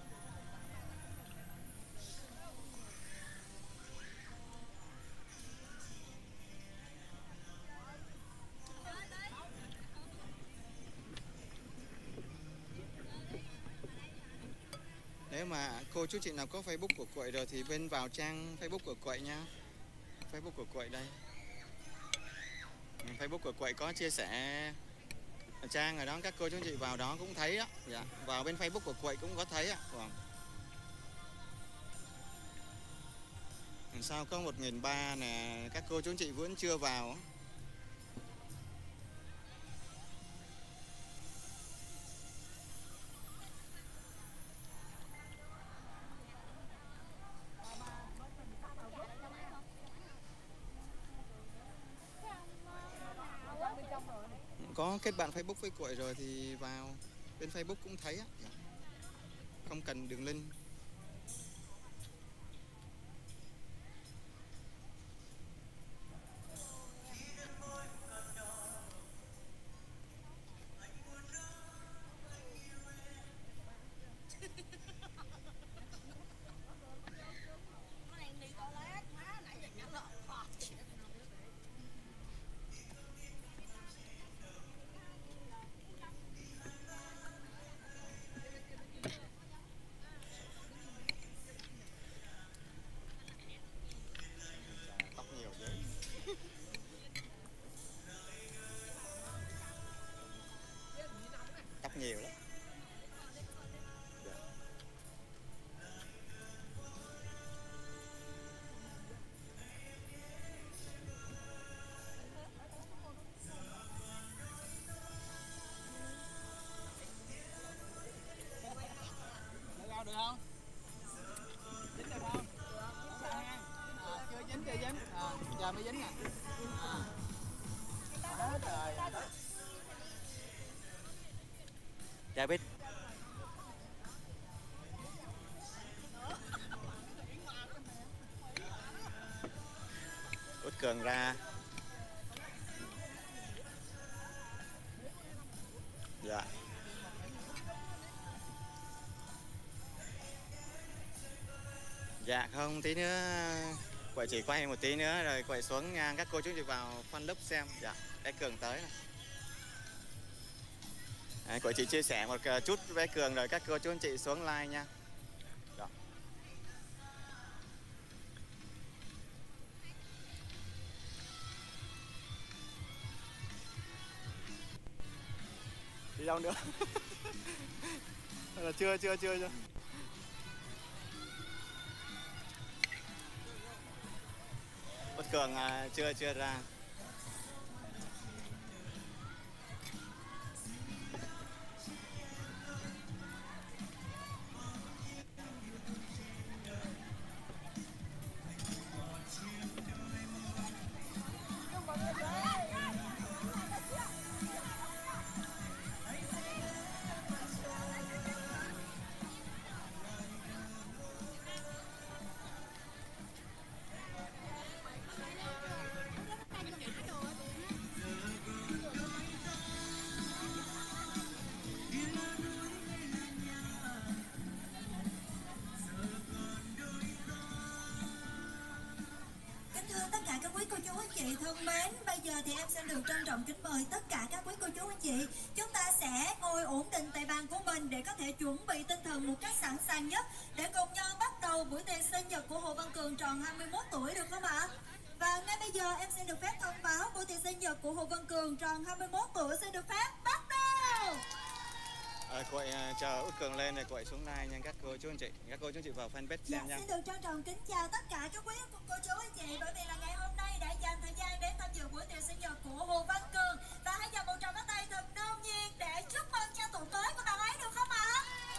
A: Nếu mà cô chú chị nào có Facebook của Quậy rồi thì bên vào trang Facebook của Quậy nha. Facebook của Quậy đây. Facebook của Quậy có chia sẻ trang rồi đó, các cô chú anh chị vào đó cũng thấy á. Dạ, vào bên Facebook của Quậy cũng có thấy á. Vâng. Sao có một nghìn ba trăm nè, các cô chú anh chị vẫn chưa vào. có kết bạn Facebook với Quậy rồi thì vào bên Facebook cũng thấy á, không cần đường link. Tóc nhiều chứ. Tóc nhiều lắm.
B: Được không? Dính được không? À, chưa dính, chưa dính. À, giờ mới dính nè. À. Đó, trời.
A: Dạ biết. Út Cường ra. Dạ. Dạ không, tí nữa Quậy chỉ quay một tí nữa rồi Quậy xuống nha, các cô chú chị vào fan lớp xem. Dạ, bé Cường tới này. Đấy, Quậy chỉ chia sẻ một chút với bé Cường rồi các cô chú anh chị xuống like nha. Dạ. Đi đâu nữa? Là chưa chưa chưa chưa. Út Cường à, chưa chưa ra.
D: chị thân mến, bây giờ thì em sẽ được trân trọng kính mời tất cả các quý cô chú anh chị. Chúng ta sẽ ngồi ổn định tại bàn của mình để có thể chuẩn bị tinh thần một cách sẵn sàng nhất để cùng nhau bắt đầu buổi tiệc sinh nhật của Hồ Văn Cường tròn hai mươi mốt tuổi, được không ạ? Và ngay bây giờ em sẽ được phép thông báo buổi tiệc sinh nhật của Hồ Văn Cường tròn hai mươi mốt tuổi sẽ được phép bắt đầu.
A: À, cô ấy, uh, chờ Út Cường lên rồi cô ấy xuống live nha các cô chú anh chị. Các cô chú anh chị vào fanpage xem
D: dạ,
A: nha.
D: Xin được trân trọng kính chào tất cả các quý cô chú anh chị, bởi vì là ngày hôm nay đã dành thời gian đến tham dự buổi tiệc sinh nhật của Hồ Văn Cường. Và hãy dành một tràng pháo tay thật nồng nhiệt để chúc mừng cho tuổi mới của bạn ấy, được không ạ?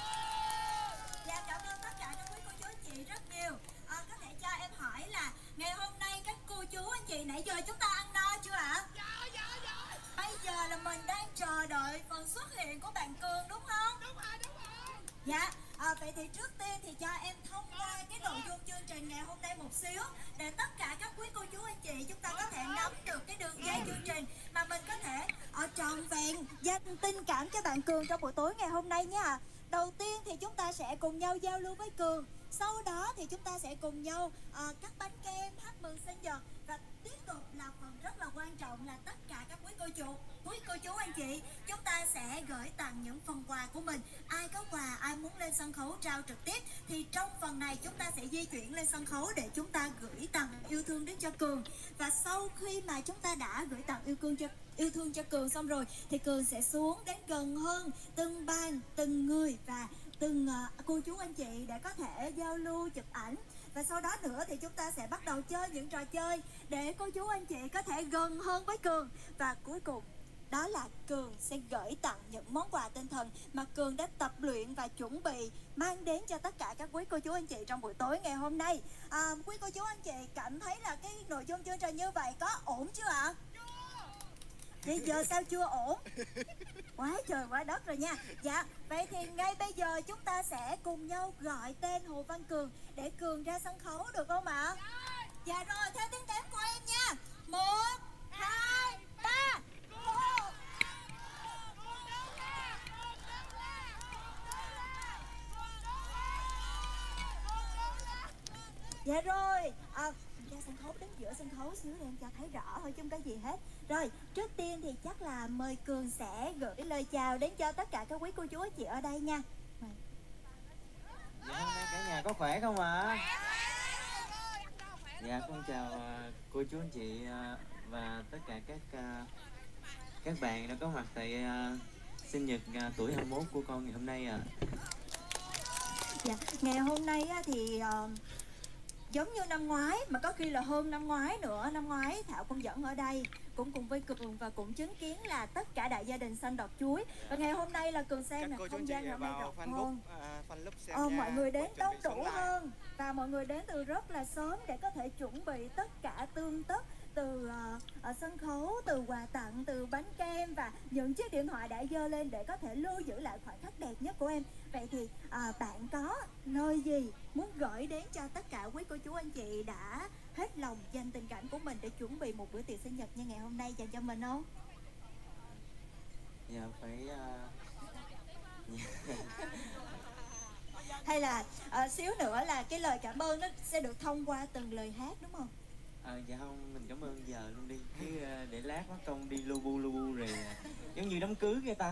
D: Dạ, cảm ơn tất cả các quý cô chú anh chị rất nhiều. À, có thể cho em hỏi là ngày hôm nay các cô chú anh chị nãy giờ chúng ta ăn no chưa ạ?
B: Dạ, dạ, dạ.
D: Bây giờ là mình đang chờ đợi phần xuất hiện của bạn Cường, đúng không?
B: Đúng rồi, đúng rồi.
D: Dạ, à, vậy thì trước tiên thì cho em thông qua cái nội dung chương trình ngày hôm nay một xíu để tất cả các quý cô chú anh chị chúng ta có thể nắm được cái đường dây chương trình mà mình có thể ở trọn vẹn dành tình cảm cho bạn Cường trong buổi tối ngày hôm nay nha. Đầu tiên thì chúng ta sẽ cùng nhau giao lưu với Cường. Sau đó thì chúng ta sẽ cùng nhau uh, cắt bánh kem, hát mừng sinh nhật. Và tiếp tục là phần rất là quan trọng là tất cả các quý cô chú, quý cô chú anh chị, chúng ta sẽ gửi tặng những phần quà của mình. Ai có quà, ai muốn lên sân khấu trao trực tiếp thì trong phần này chúng ta sẽ di chuyển lên sân khấu để chúng ta gửi tặng yêu thương đến cho Cường. Và sau khi mà chúng ta đã gửi tặng yêu thương cho yêu thương cho Cường xong rồi thì Cường sẽ xuống đến gần hơn từng bàn, từng người và từng uh, cô chú anh chị để có thể giao lưu, chụp ảnh. Và sau đó nữa thì chúng ta sẽ bắt đầu chơi những trò chơi để cô chú anh chị có thể gần hơn với Cường. Và cuối cùng đó là Cường sẽ gửi tặng những món quà tinh thần mà Cường đã tập luyện và chuẩn bị mang đến cho tất cả các quý cô chú anh chị trong buổi tối ngày hôm nay. À, quý cô chú anh chị cảm thấy là cái nội dung chương trình như vậy có ổn chưa ạ? Vậy giờ sao chưa ổn? Quá trời quá đất rồi nha. Dạ, vậy thì ngay bây giờ chúng ta sẽ cùng nhau gọi tên Hồ Văn Cường để Cường ra sân khấu được không ạ? Dạ rồi, theo tiếng đếm của em nha. Một, hai, ba. Dạ rồi, à, ra sân khấu, đứng giữa sân khấu xíu để em cho thấy rõ thôi chứ không có gì hết. Rồi, trước tiên thì chắc là mời Cường sẽ gửi lời chào đến cho tất cả các quý cô chú anh chị ở đây nha. Mời.
E: Dạ, hôm nay cả nhà có khỏe không ạ? À? Dạ, con chào uh, cô chú anh chị uh, và tất cả các uh, các bạn đã có mặt tại uh, sinh nhật uh, tuổi hai mươi mốt của con ngày hôm nay ạ. À.
D: Dạ, ngày hôm nay thì uh, giống như năm ngoái mà có khi là hơn năm ngoái nữa. Năm ngoái Thảo cũng dẫn ở đây cũng cùng với Cường và cũng chứng kiến là tất cả đại gia đình xanh đọt chuối. Và ngày hôm nay là Cường xem là không gian hôm nay rộng hơn, ờ, mọi người đến đông đủ hơn và mọi người đến từ rất là sớm để có thể chuẩn bị tất cả tương tất, từ uh, ở sân khấu, từ quà tặng, từ bánh kem và những chiếc điện thoại đã dơ lên để có thể lưu giữ lại khoảnh khắc đẹp nhất của em. Vậy thì uh, bạn có nơi gì muốn gửi đến cho tất cả quý cô chú anh chị đã hết lòng dành tình cảm của mình để chuẩn bị một bữa tiệc sinh nhật như ngày hôm nay dành cho mình không?
E: Dạ phải uh...
D: hay là uh, xíu nữa là cái lời cảm ơn nó sẽ được thông qua từng lời hát đúng không?
E: À, dạ không, mình cảm ơn giờ luôn đi chứ uh, để lát mất công đi lu bu lu bu rồi uh, giống như đám cưới người ta.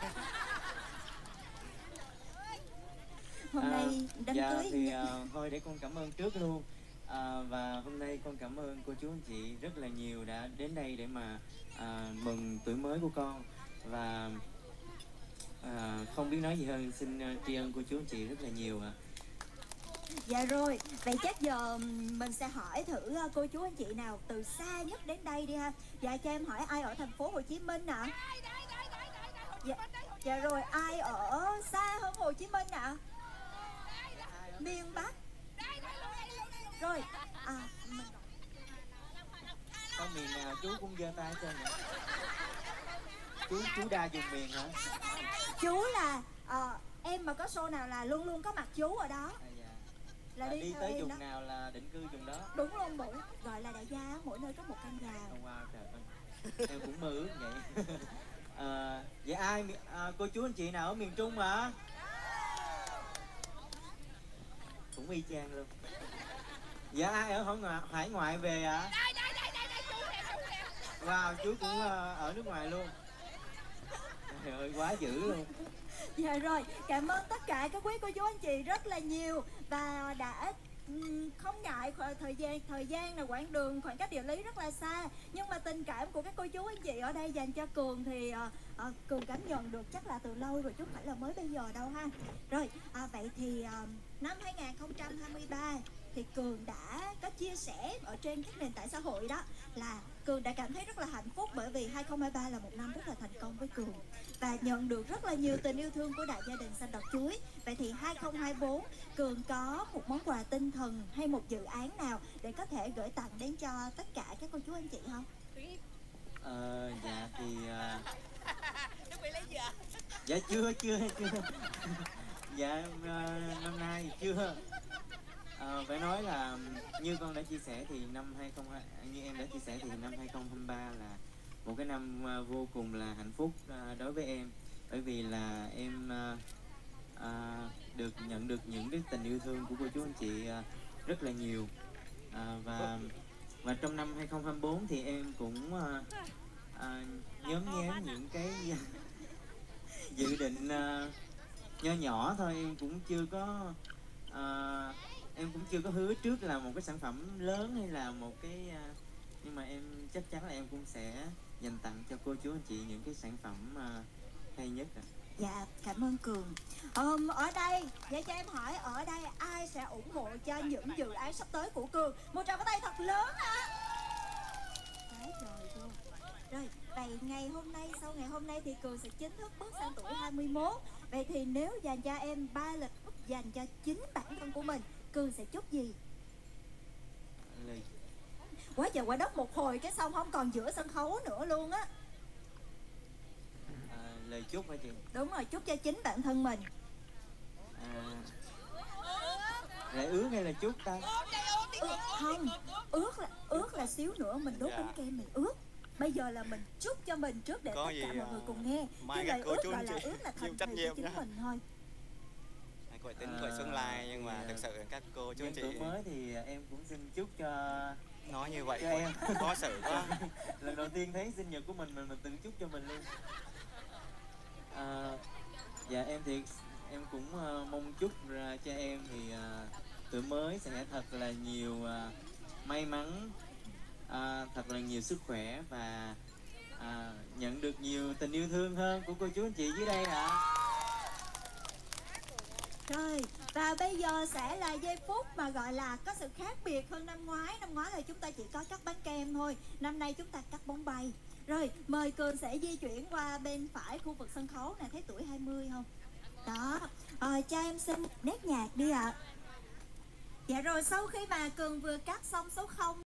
D: Hôm nay đám
E: dạ,
D: cưới
E: thì uh, thôi để con cảm ơn trước luôn. À, và hôm nay con cảm ơn cô chú anh chị rất là nhiều đã đến đây để mà à, mừng tuổi mới của con. Và à, không biết nói gì hơn, xin uh, tri ân cô chú anh chị rất là nhiều ạ. À.
D: Dạ rồi, vậy chắc giờ mình sẽ hỏi thử cô chú anh chị nào từ xa nhất đến đây đi ha. Dạ cho em hỏi ai ở thành phố Hồ Chí Minh ạ? À? Dạ, dạ rồi, ai ở xa hơn Hồ Chí Minh ạ? À? Miền Bắc. Rồi, à mình
E: có miền nào chú cũng giơ tay cho nhỉ? Chú chú đa dùng miền hả?
D: Chú là à, em mà có show nào là luôn luôn có mặt chú ở đó.
E: À, dạ.
D: Là
E: à,
D: đi,
E: đi
D: theo
E: tới
D: em
E: vùng
D: đó.
E: nào là định cư vùng đó.
D: Đúng luôn, mỗi gọi là đại gia, mỗi nơi có một căn nhà.
E: Oh, wow, trời ơi. Em cũng mơ ước vậy. À, vậy ai à, cô chú anh chị nào ở miền Trung hả? Cũng y chang luôn. Dạ ai ở hải ngoại, hải ngoại về ạ? À? Wow, chú cũng uh, ở nước ngoài luôn. Trời ơi, quá dữ luôn.
D: Dạ rồi, cảm ơn tất cả các quý cô chú anh chị rất là nhiều và đã um, không ngại thời gian thời gian là quãng đường, khoảng cách địa lý rất là xa, nhưng mà tình cảm của các cô chú anh chị ở đây dành cho Cường thì uh, uh, Cường cảm nhận được chắc là từ lâu rồi chứ không phải là mới bây giờ đâu ha. Rồi, à, vậy thì uh, năm hai nghìn không trăm hai mươi ba thì Cường đã có chia sẻ ở trên các nền tảng xã hội đó là Cường đã cảm thấy rất là hạnh phúc bởi vì hai không hai ba là một năm rất là thành công với Cường và nhận được rất là nhiều tình yêu thương của đại gia đình xanh đọt chuối. Vậy thì hai không hai tư Cường có một món quà tinh thần hay một dự án nào để có thể gửi tặng đến cho tất cả các cô chú anh chị không?
E: Ờ, dạ thì uh... dạ chưa chưa chưa dạ uh, năm nay chưa. À, phải nói là như con đã chia sẻ thì năm hai không hai như em đã chia sẻ thì năm hai không hai ba là một cái năm uh, vô cùng là hạnh phúc uh, đối với em, bởi vì là em uh, uh, được nhận được những cái tình yêu thương của cô chú anh chị uh, rất là nhiều. uh, và và trong năm hai không hai tư thì em cũng uh, uh, nhóm nhém những cái dự định uh, nho nhỏ thôi. Em cũng chưa có uh, em cũng chưa có hứa trước là một cái sản phẩm lớn hay là một cái uh, nhưng mà em chắc chắn là em cũng sẽ dành tặng cho cô chú anh chị những cái sản phẩm uh, hay nhất à.
D: Dạ, cảm ơn Cường. Um, ở đây, vậy cho em hỏi ở đây ai sẽ ủng hộ cho những dự án sắp tới của Cường? Một tràng pháo tay thật lớn ạ. Đấy trời luôn. Rồi, vậy ngày hôm nay, sau ngày hôm nay thì Cường sẽ chính thức bước sang tuổi hai mươi mốt. Vậy thì nếu dành cho em ba lịch phúc dành cho chính bản thân của mình, Cường sẽ chúc gì?
E: Lời...
D: Quá trời quá đất một hồi cái xong không còn giữa sân khấu nữa luôn á.
E: lời chúc hả chị?
D: Đúng rồi, chúc cho chính bản thân mình.
E: À, lại ước hay là chúc ta?
D: Ước, không, ước là ước là xíu nữa mình đốt
A: Dạ.
D: bánh kem mình ước. Bây giờ là mình chúc cho mình trước để
A: Có
D: tất
A: gì,
D: cả mọi người
A: à,
D: cùng nghe.
A: mai
D: Chứ
A: các
D: lời
A: cô
D: ước
A: chú
D: gọi
A: anh
D: là
A: chị
D: ước là
A: chịu
D: thành
A: trách
D: thì
A: nhiệm
D: của chính
A: nha.
D: mình thôi.
A: Gọi tính gọi Xuân Lai nhưng mà
E: thì,
A: thực sự các cô chú
E: nhân
A: anh
E: tuổi
A: chị
E: mới thì em cũng xin chúc cho
A: nói như vậy
E: cho em.
A: khó xử quá.
E: Lần đầu tiên thấy sinh nhật của mình mình mình tự chúc cho mình luôn. À, dạ em thì em cũng uh, mong chúc ra cho em thì uh, tuổi mới sẽ thật là nhiều uh, may mắn, uh, thật là nhiều sức khỏe và uh, nhận được nhiều tình yêu thương hơn của cô chú anh chị dưới đây ạ. À.
D: Rồi, và bây giờ sẽ là giây phút mà gọi là có sự khác biệt hơn năm ngoái. Năm ngoái là chúng ta chỉ có cắt bánh kem thôi. Năm nay chúng ta cắt bóng bay. Rồi, mời Cường sẽ di chuyển qua bên phải khu vực sân khấu nè. Thấy tuổi hai mươi không? Đó, à, cho em xin nét nhạc đi ạ. À. Dạ rồi, sau khi mà Cường vừa cắt xong số không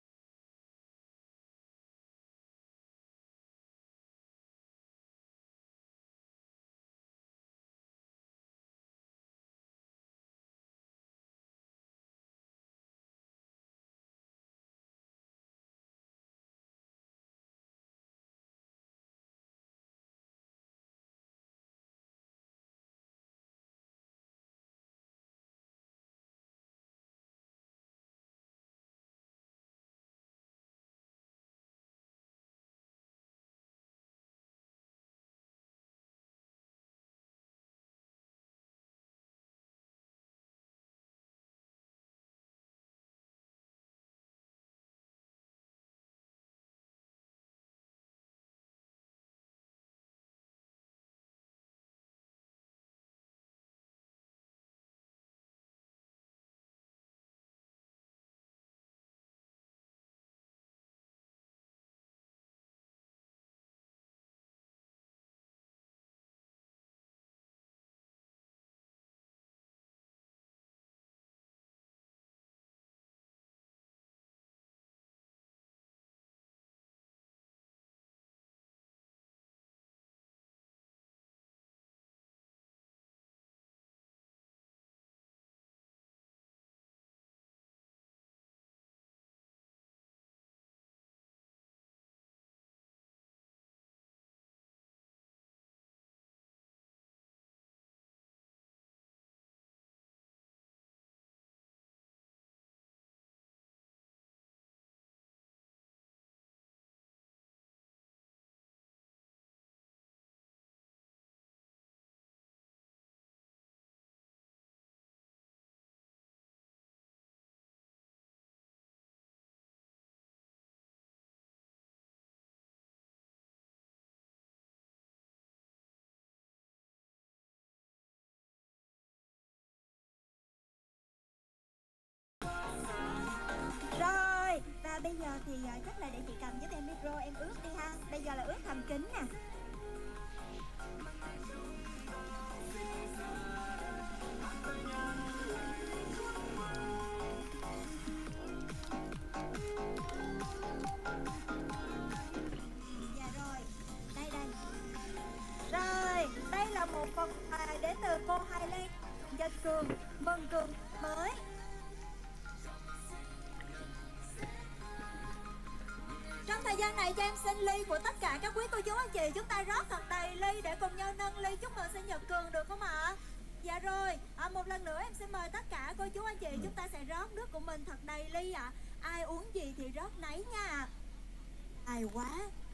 D: Rồi, và bây giờ thì uh, chắc là để chị cầm giúp em micro, em ướt đi ha. Bây giờ là ướt thầm kín nè. Dạ rồi, đây đây. Rồi, đây là một phần quà đến từ cô Hai Ly cho Cường, mừng Cường mới. Trong thời gian này cho em xin ly của tất cả các quý cô chú anh chị. Chúng ta rót thật đầy ly để cùng nhau nâng ly chúc mừng sinh nhật Cường được không ạ? Dạ rồi, à, một lần nữa em xin mời tất cả cô chú anh chị. Chúng ta sẽ rót nước của mình thật đầy ly ạ. À. Ai uống gì thì rót nấy nha. Ai quá.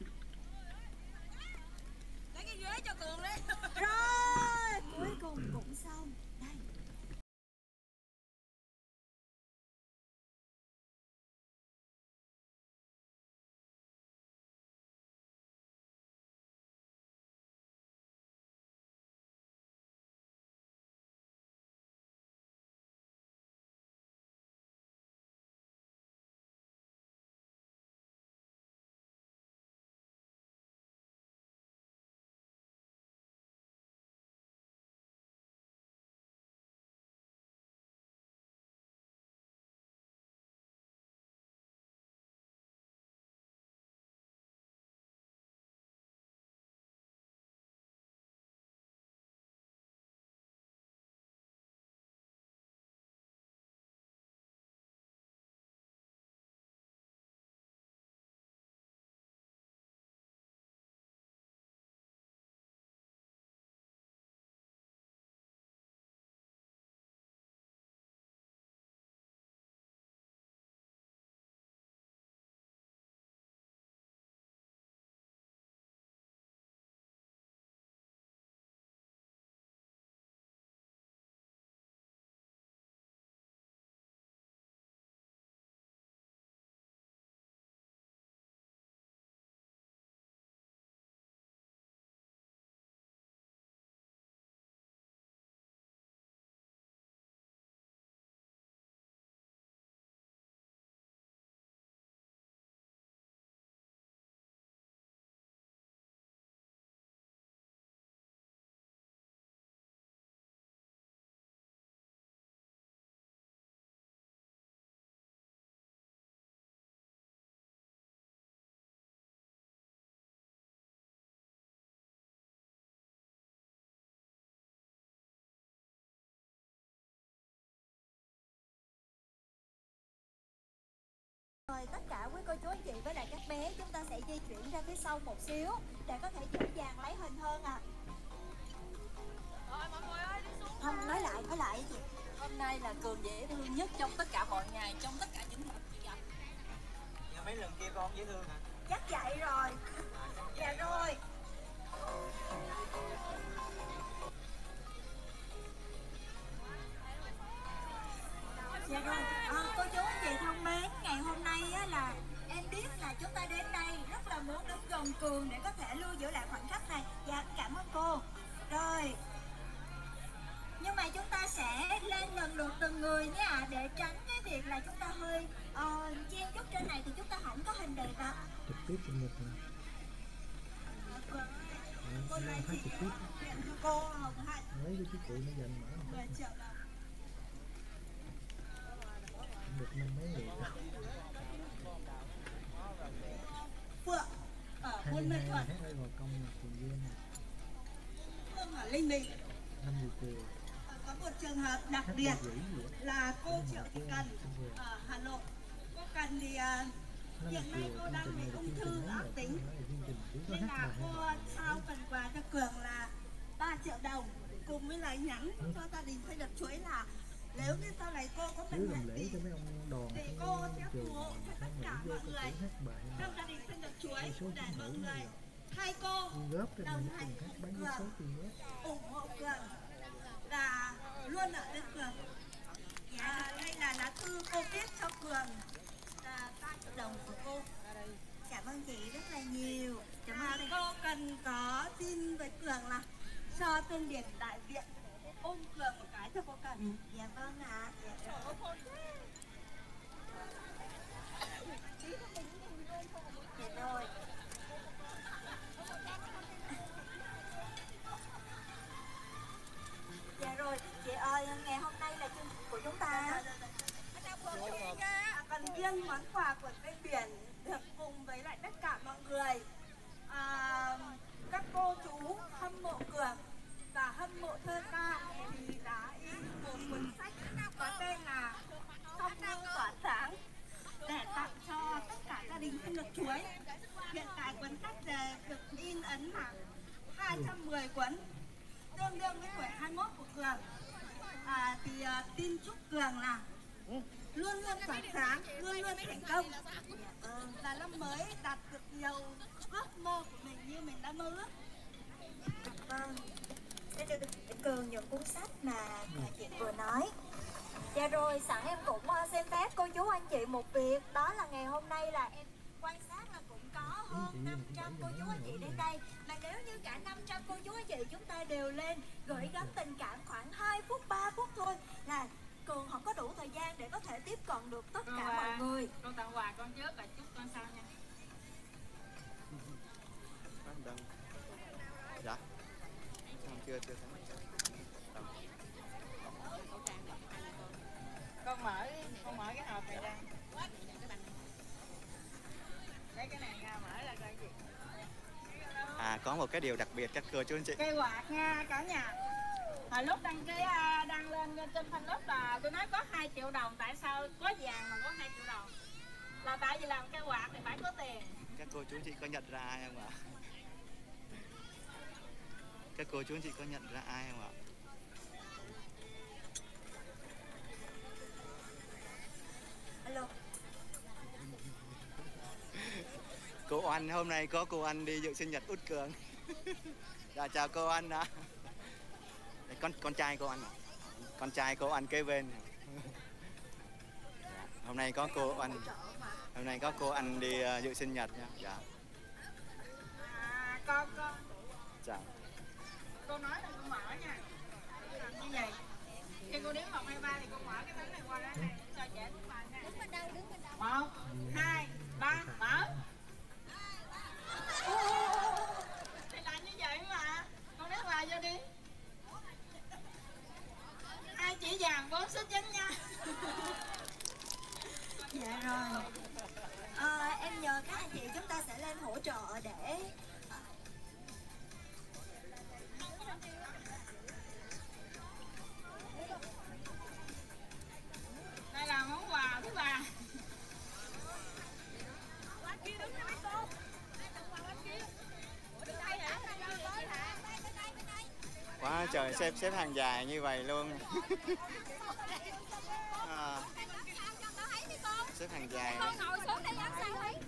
C: Lấy cái ghế cho Cường đi.
D: Rồi, cuối cùng cũng xong. Đây. Rồi tất cả quý cô chú anh chị với lại các bé chúng ta sẽ di chuyển ra phía sau một xíu để có thể dễ dàng lấy hình hơn à.
C: Rồi mọi người ơi, đi xuống.
D: Không, nói lại, nói lại chị.
C: Hôm nay là Cường dễ thương nhất trong tất cả mọi ngày, trong tất cả những lần chị gặp.
E: Giờ mấy lần kia con dễ thương hả?
D: Chắc vậy rồi. Dạ rồi. Dạ rồi, à, cô chú anh chị thân mến, ngày hôm nay á, là em biết là chúng ta đến đây rất là muốn đến gần Cường để có thể lưu giữ lại khoảnh khắc này. Dạ, cảm ơn cô. Rồi, nhưng mà chúng ta sẽ lên lần lượt từng người nhé ạ, để tránh cái việc là chúng ta hơi uh, chen chút trên này thì chúng ta không có hình đẹp ạ.
F: Trực tiếp sinh nhật này.
D: Cô này
F: Hai trực tiếp.
D: cô Hồng Hạnh.
F: Lấy cái chú cụ nó dành mở một
D: mười triệu đồng.
F: được năm mấy người đâu.
D: Phượng ở
F: Hai
D: Buôn
F: mươi
D: Mê
F: hai
D: Thuận.
F: hát ở Gò Công là Tiền Giang.
D: Phương ở Linh Bình.
F: Năm giờ chiều.
D: Có một trường hợp đặc
F: Hát
D: biệt
F: ba rưỡi gì á.
D: là cô Triệu Thị Cần ở Hà Nội. Cô Cần thì uh, hiện nay cô đang bị ung thư ác tính nên là cô trao phần quà cho Cường là ba triệu đồng cùng với lời nhắn cho gia đình Thanh Lập Chuối là nếu như sau này cô có
F: Chứ
D: bệnh
F: làm
D: hoạn
F: lễ
D: gì
F: cho mấy ông đoàn
D: thì
F: trong
D: cô sẽ
F: trường
D: ủng hộ cho tất
F: xong
D: cả
F: rồi
D: mọi
F: vô
D: người
F: hát bài
D: trong gia đình Thanh Lập Chuối
F: số
D: để
F: chính
D: mọi
F: nữ
D: người
F: này
D: hai cô
F: góp cho
D: đồng
F: mình
D: hành
F: cùng hát
D: cùng
F: bán với số
D: Cường,
F: tiền góp.
D: ủng hộ Cường là luôn ở bên Cường. Dạ, đây là lá thư cô viết cho Cường là ba triệu đồng của cô. Cảm ơn chị rất là nhiều. Cảm ơn à, cô cần có tin với Cường là cho tên Điền đại viện ôm Cường một cái cho cô Cần. Ừ. Dạ vâng ạ. À. Dạ, dạ rồi. Dạ rồi, chị ơi, ngày hôm nay là chương trình của chúng ta. Còn riêng món quà của bên biển được cùng với lại tất cả mọi người, à, các cô chú hâm mộ Cường và hâm mộ thơ ca thì đã in một cuốn sách có tên là Trong Mưa Tỏa Sáng để tặng cho tất cả gia đình Thanh Lập Chuối. Hiện tại cuốn sách được in ấn là hai trăm mười cuốn, tương đương với tuổi hai mươi mốt của Cường. À, thì uh, tin chúc Cường là luôn luôn tỏa sáng, luôn luôn thành công. Ừ, và năm mới đạt được nhiều ước mơ của mình như mình đã mơ ước. Vâng, đây là Cường những cuốn sách mà chị vừa nói. Dạ rồi, sẵn em cũng xem phép cô chú anh chị một việc, đó là ngày hôm nay là em quan sát là cũng có hơn năm trăm cô chú anh chị đến đây. Mà nếu như cả năm trăm cô chú anh chị chúng ta đều lên gửi gắm tình cảm khoảng hai phút, ba phút thôi là Cường không có đủ thời gian để có thể tiếp cận được tất cả
C: à,
D: mọi người.
C: Con tặng quà con trước là chúc con sau nha.
A: Dạ. Không, chưa chưa thấy.
C: Con mở con mở cái hộp này ra. Lấy cái này ra mở ra coi gì.
A: À, có một cái điều đặc biệt các cô chú anh chị.
C: Cây quạt nha cả nhà. Hồi lúc đăng ký đăng lên trên fanpage là tôi nói có hai triệu đồng, tại sao có vàng mà có hai triệu đồng? Là tại vì làm cây quạt thì phải có tiền.
A: Các cô chú anh chị có nhận ra ai không ạ? Các cô chú anh chị có nhận ra ai không ạ?
D: Alo.
A: Cô Oanh, hôm nay có cô Anh đi dự sinh nhật Út Cường. Dạ chào cô Anh ạ. Con con trai cô Anh à? Con trai cô Anh kế bên. Hôm nay có cô Anh. Hôm nay có cô Anh đi uh, dự sinh nhật nha. Dạ.
C: À, con con.
A: Chào.
C: Cô nói là con mở nha. Như vậy. Khi cô đếm một hai ba thì con mở cái bánh này qua đó này cho trẻ đứng bàn nha. Đứng bên đâu, đứng bên đâu. Một, hai, ba, mở. Thì làm như vậy mà. Con đếm hoài vô đi. Hai chỉ vàng bốn xích dính nha.
D: Dạ rồi. À, em nhờ các anh chị chúng ta sẽ lên hỗ trợ để
C: đây là món quà thứ ba.
A: trời, xếp xếp hàng dài như vậy luôn. À, xếp hàng dài.
C: Con ngồi xuống đây ăn sao ấy.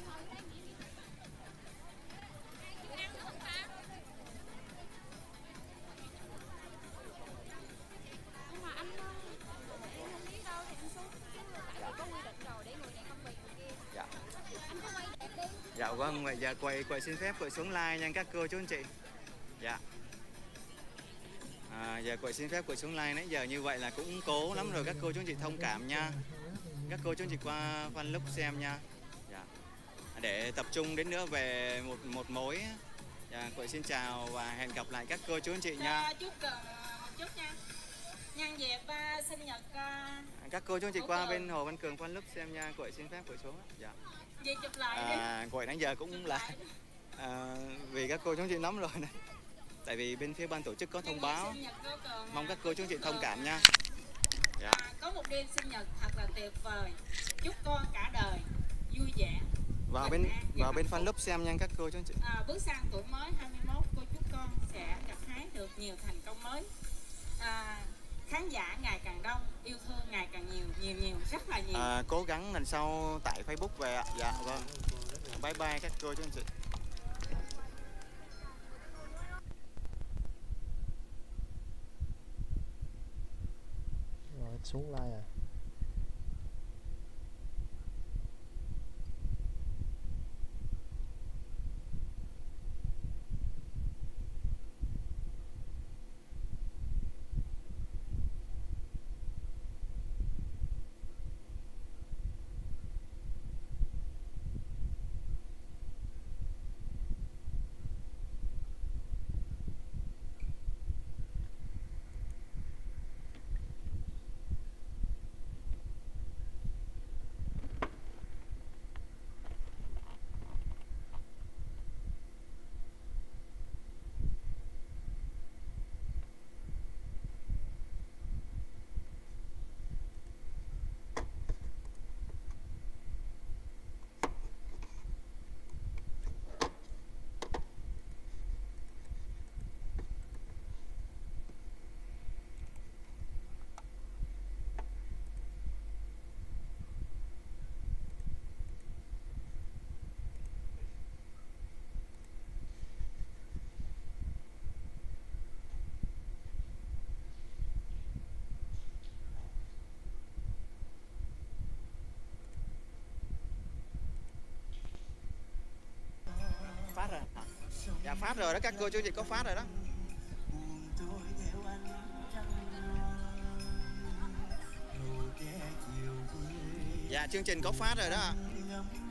C: Nhưng mà anh em không biết đâu thì anh xuống chứ tại vì có quy định rồi để người này không bị người kia.
A: Dạ.
C: Anh cứ quay đẹp đi.
A: Dạ vâng, vậy giờ quầy quầy xin phép quầy xuống like nha các cô chú anh chị. Dạ. À, giờ quầy xin phép quầy xuống like nãy giờ như vậy là cũng cố lắm rồi các cô chú anh chị thông cảm nha. Các cô chú anh chị qua fan lúc xem nha. Dạ. Để tập trung đến nữa về một một mối. Dạ, quầy xin chào và hẹn gặp lại các cô chú anh chị nha.
G: À, chút cần một chút nha. Nhân dịp uh, sinh nhật uh,
A: Các cô chú anh chị qua bên Hồ Văn Cường fan lúc xem nha. Quầy xin phép quầy xuống. Dạ.
G: gì chụp lại
A: À, quầy nãy giờ cũng là à, vì các cô chú anh chị nắm rồi này. Tại vì bên phía ban tổ chức có thông báo. Mong các cô chú anh chị thông cảm nha. Dạ.
G: À, có một đêm sinh nhật thật là tuyệt vời. Chúc con cả đời vui vẻ.
A: Vào bên vào bên fan lúc xem nha các cô chú anh chị.
G: À, bước sang tuổi mới hai mươi mốt, cô chúc con sẽ gặt hái được nhiều thành công mới. À, khán giả ngày càng đông, yêu thương ngày càng nhiều, nhiều nhiều rất là nhiều.
A: À, cố gắng lần sau tải Facebook về ạ. Dạ vâng. Bye bye các cô chú anh chị.
F: Rồi xuống like à.
A: Phát rồi. Dạ phát rồi đó các cô chú chị, có phát rồi đó. Dạ chương trình có phát rồi đó.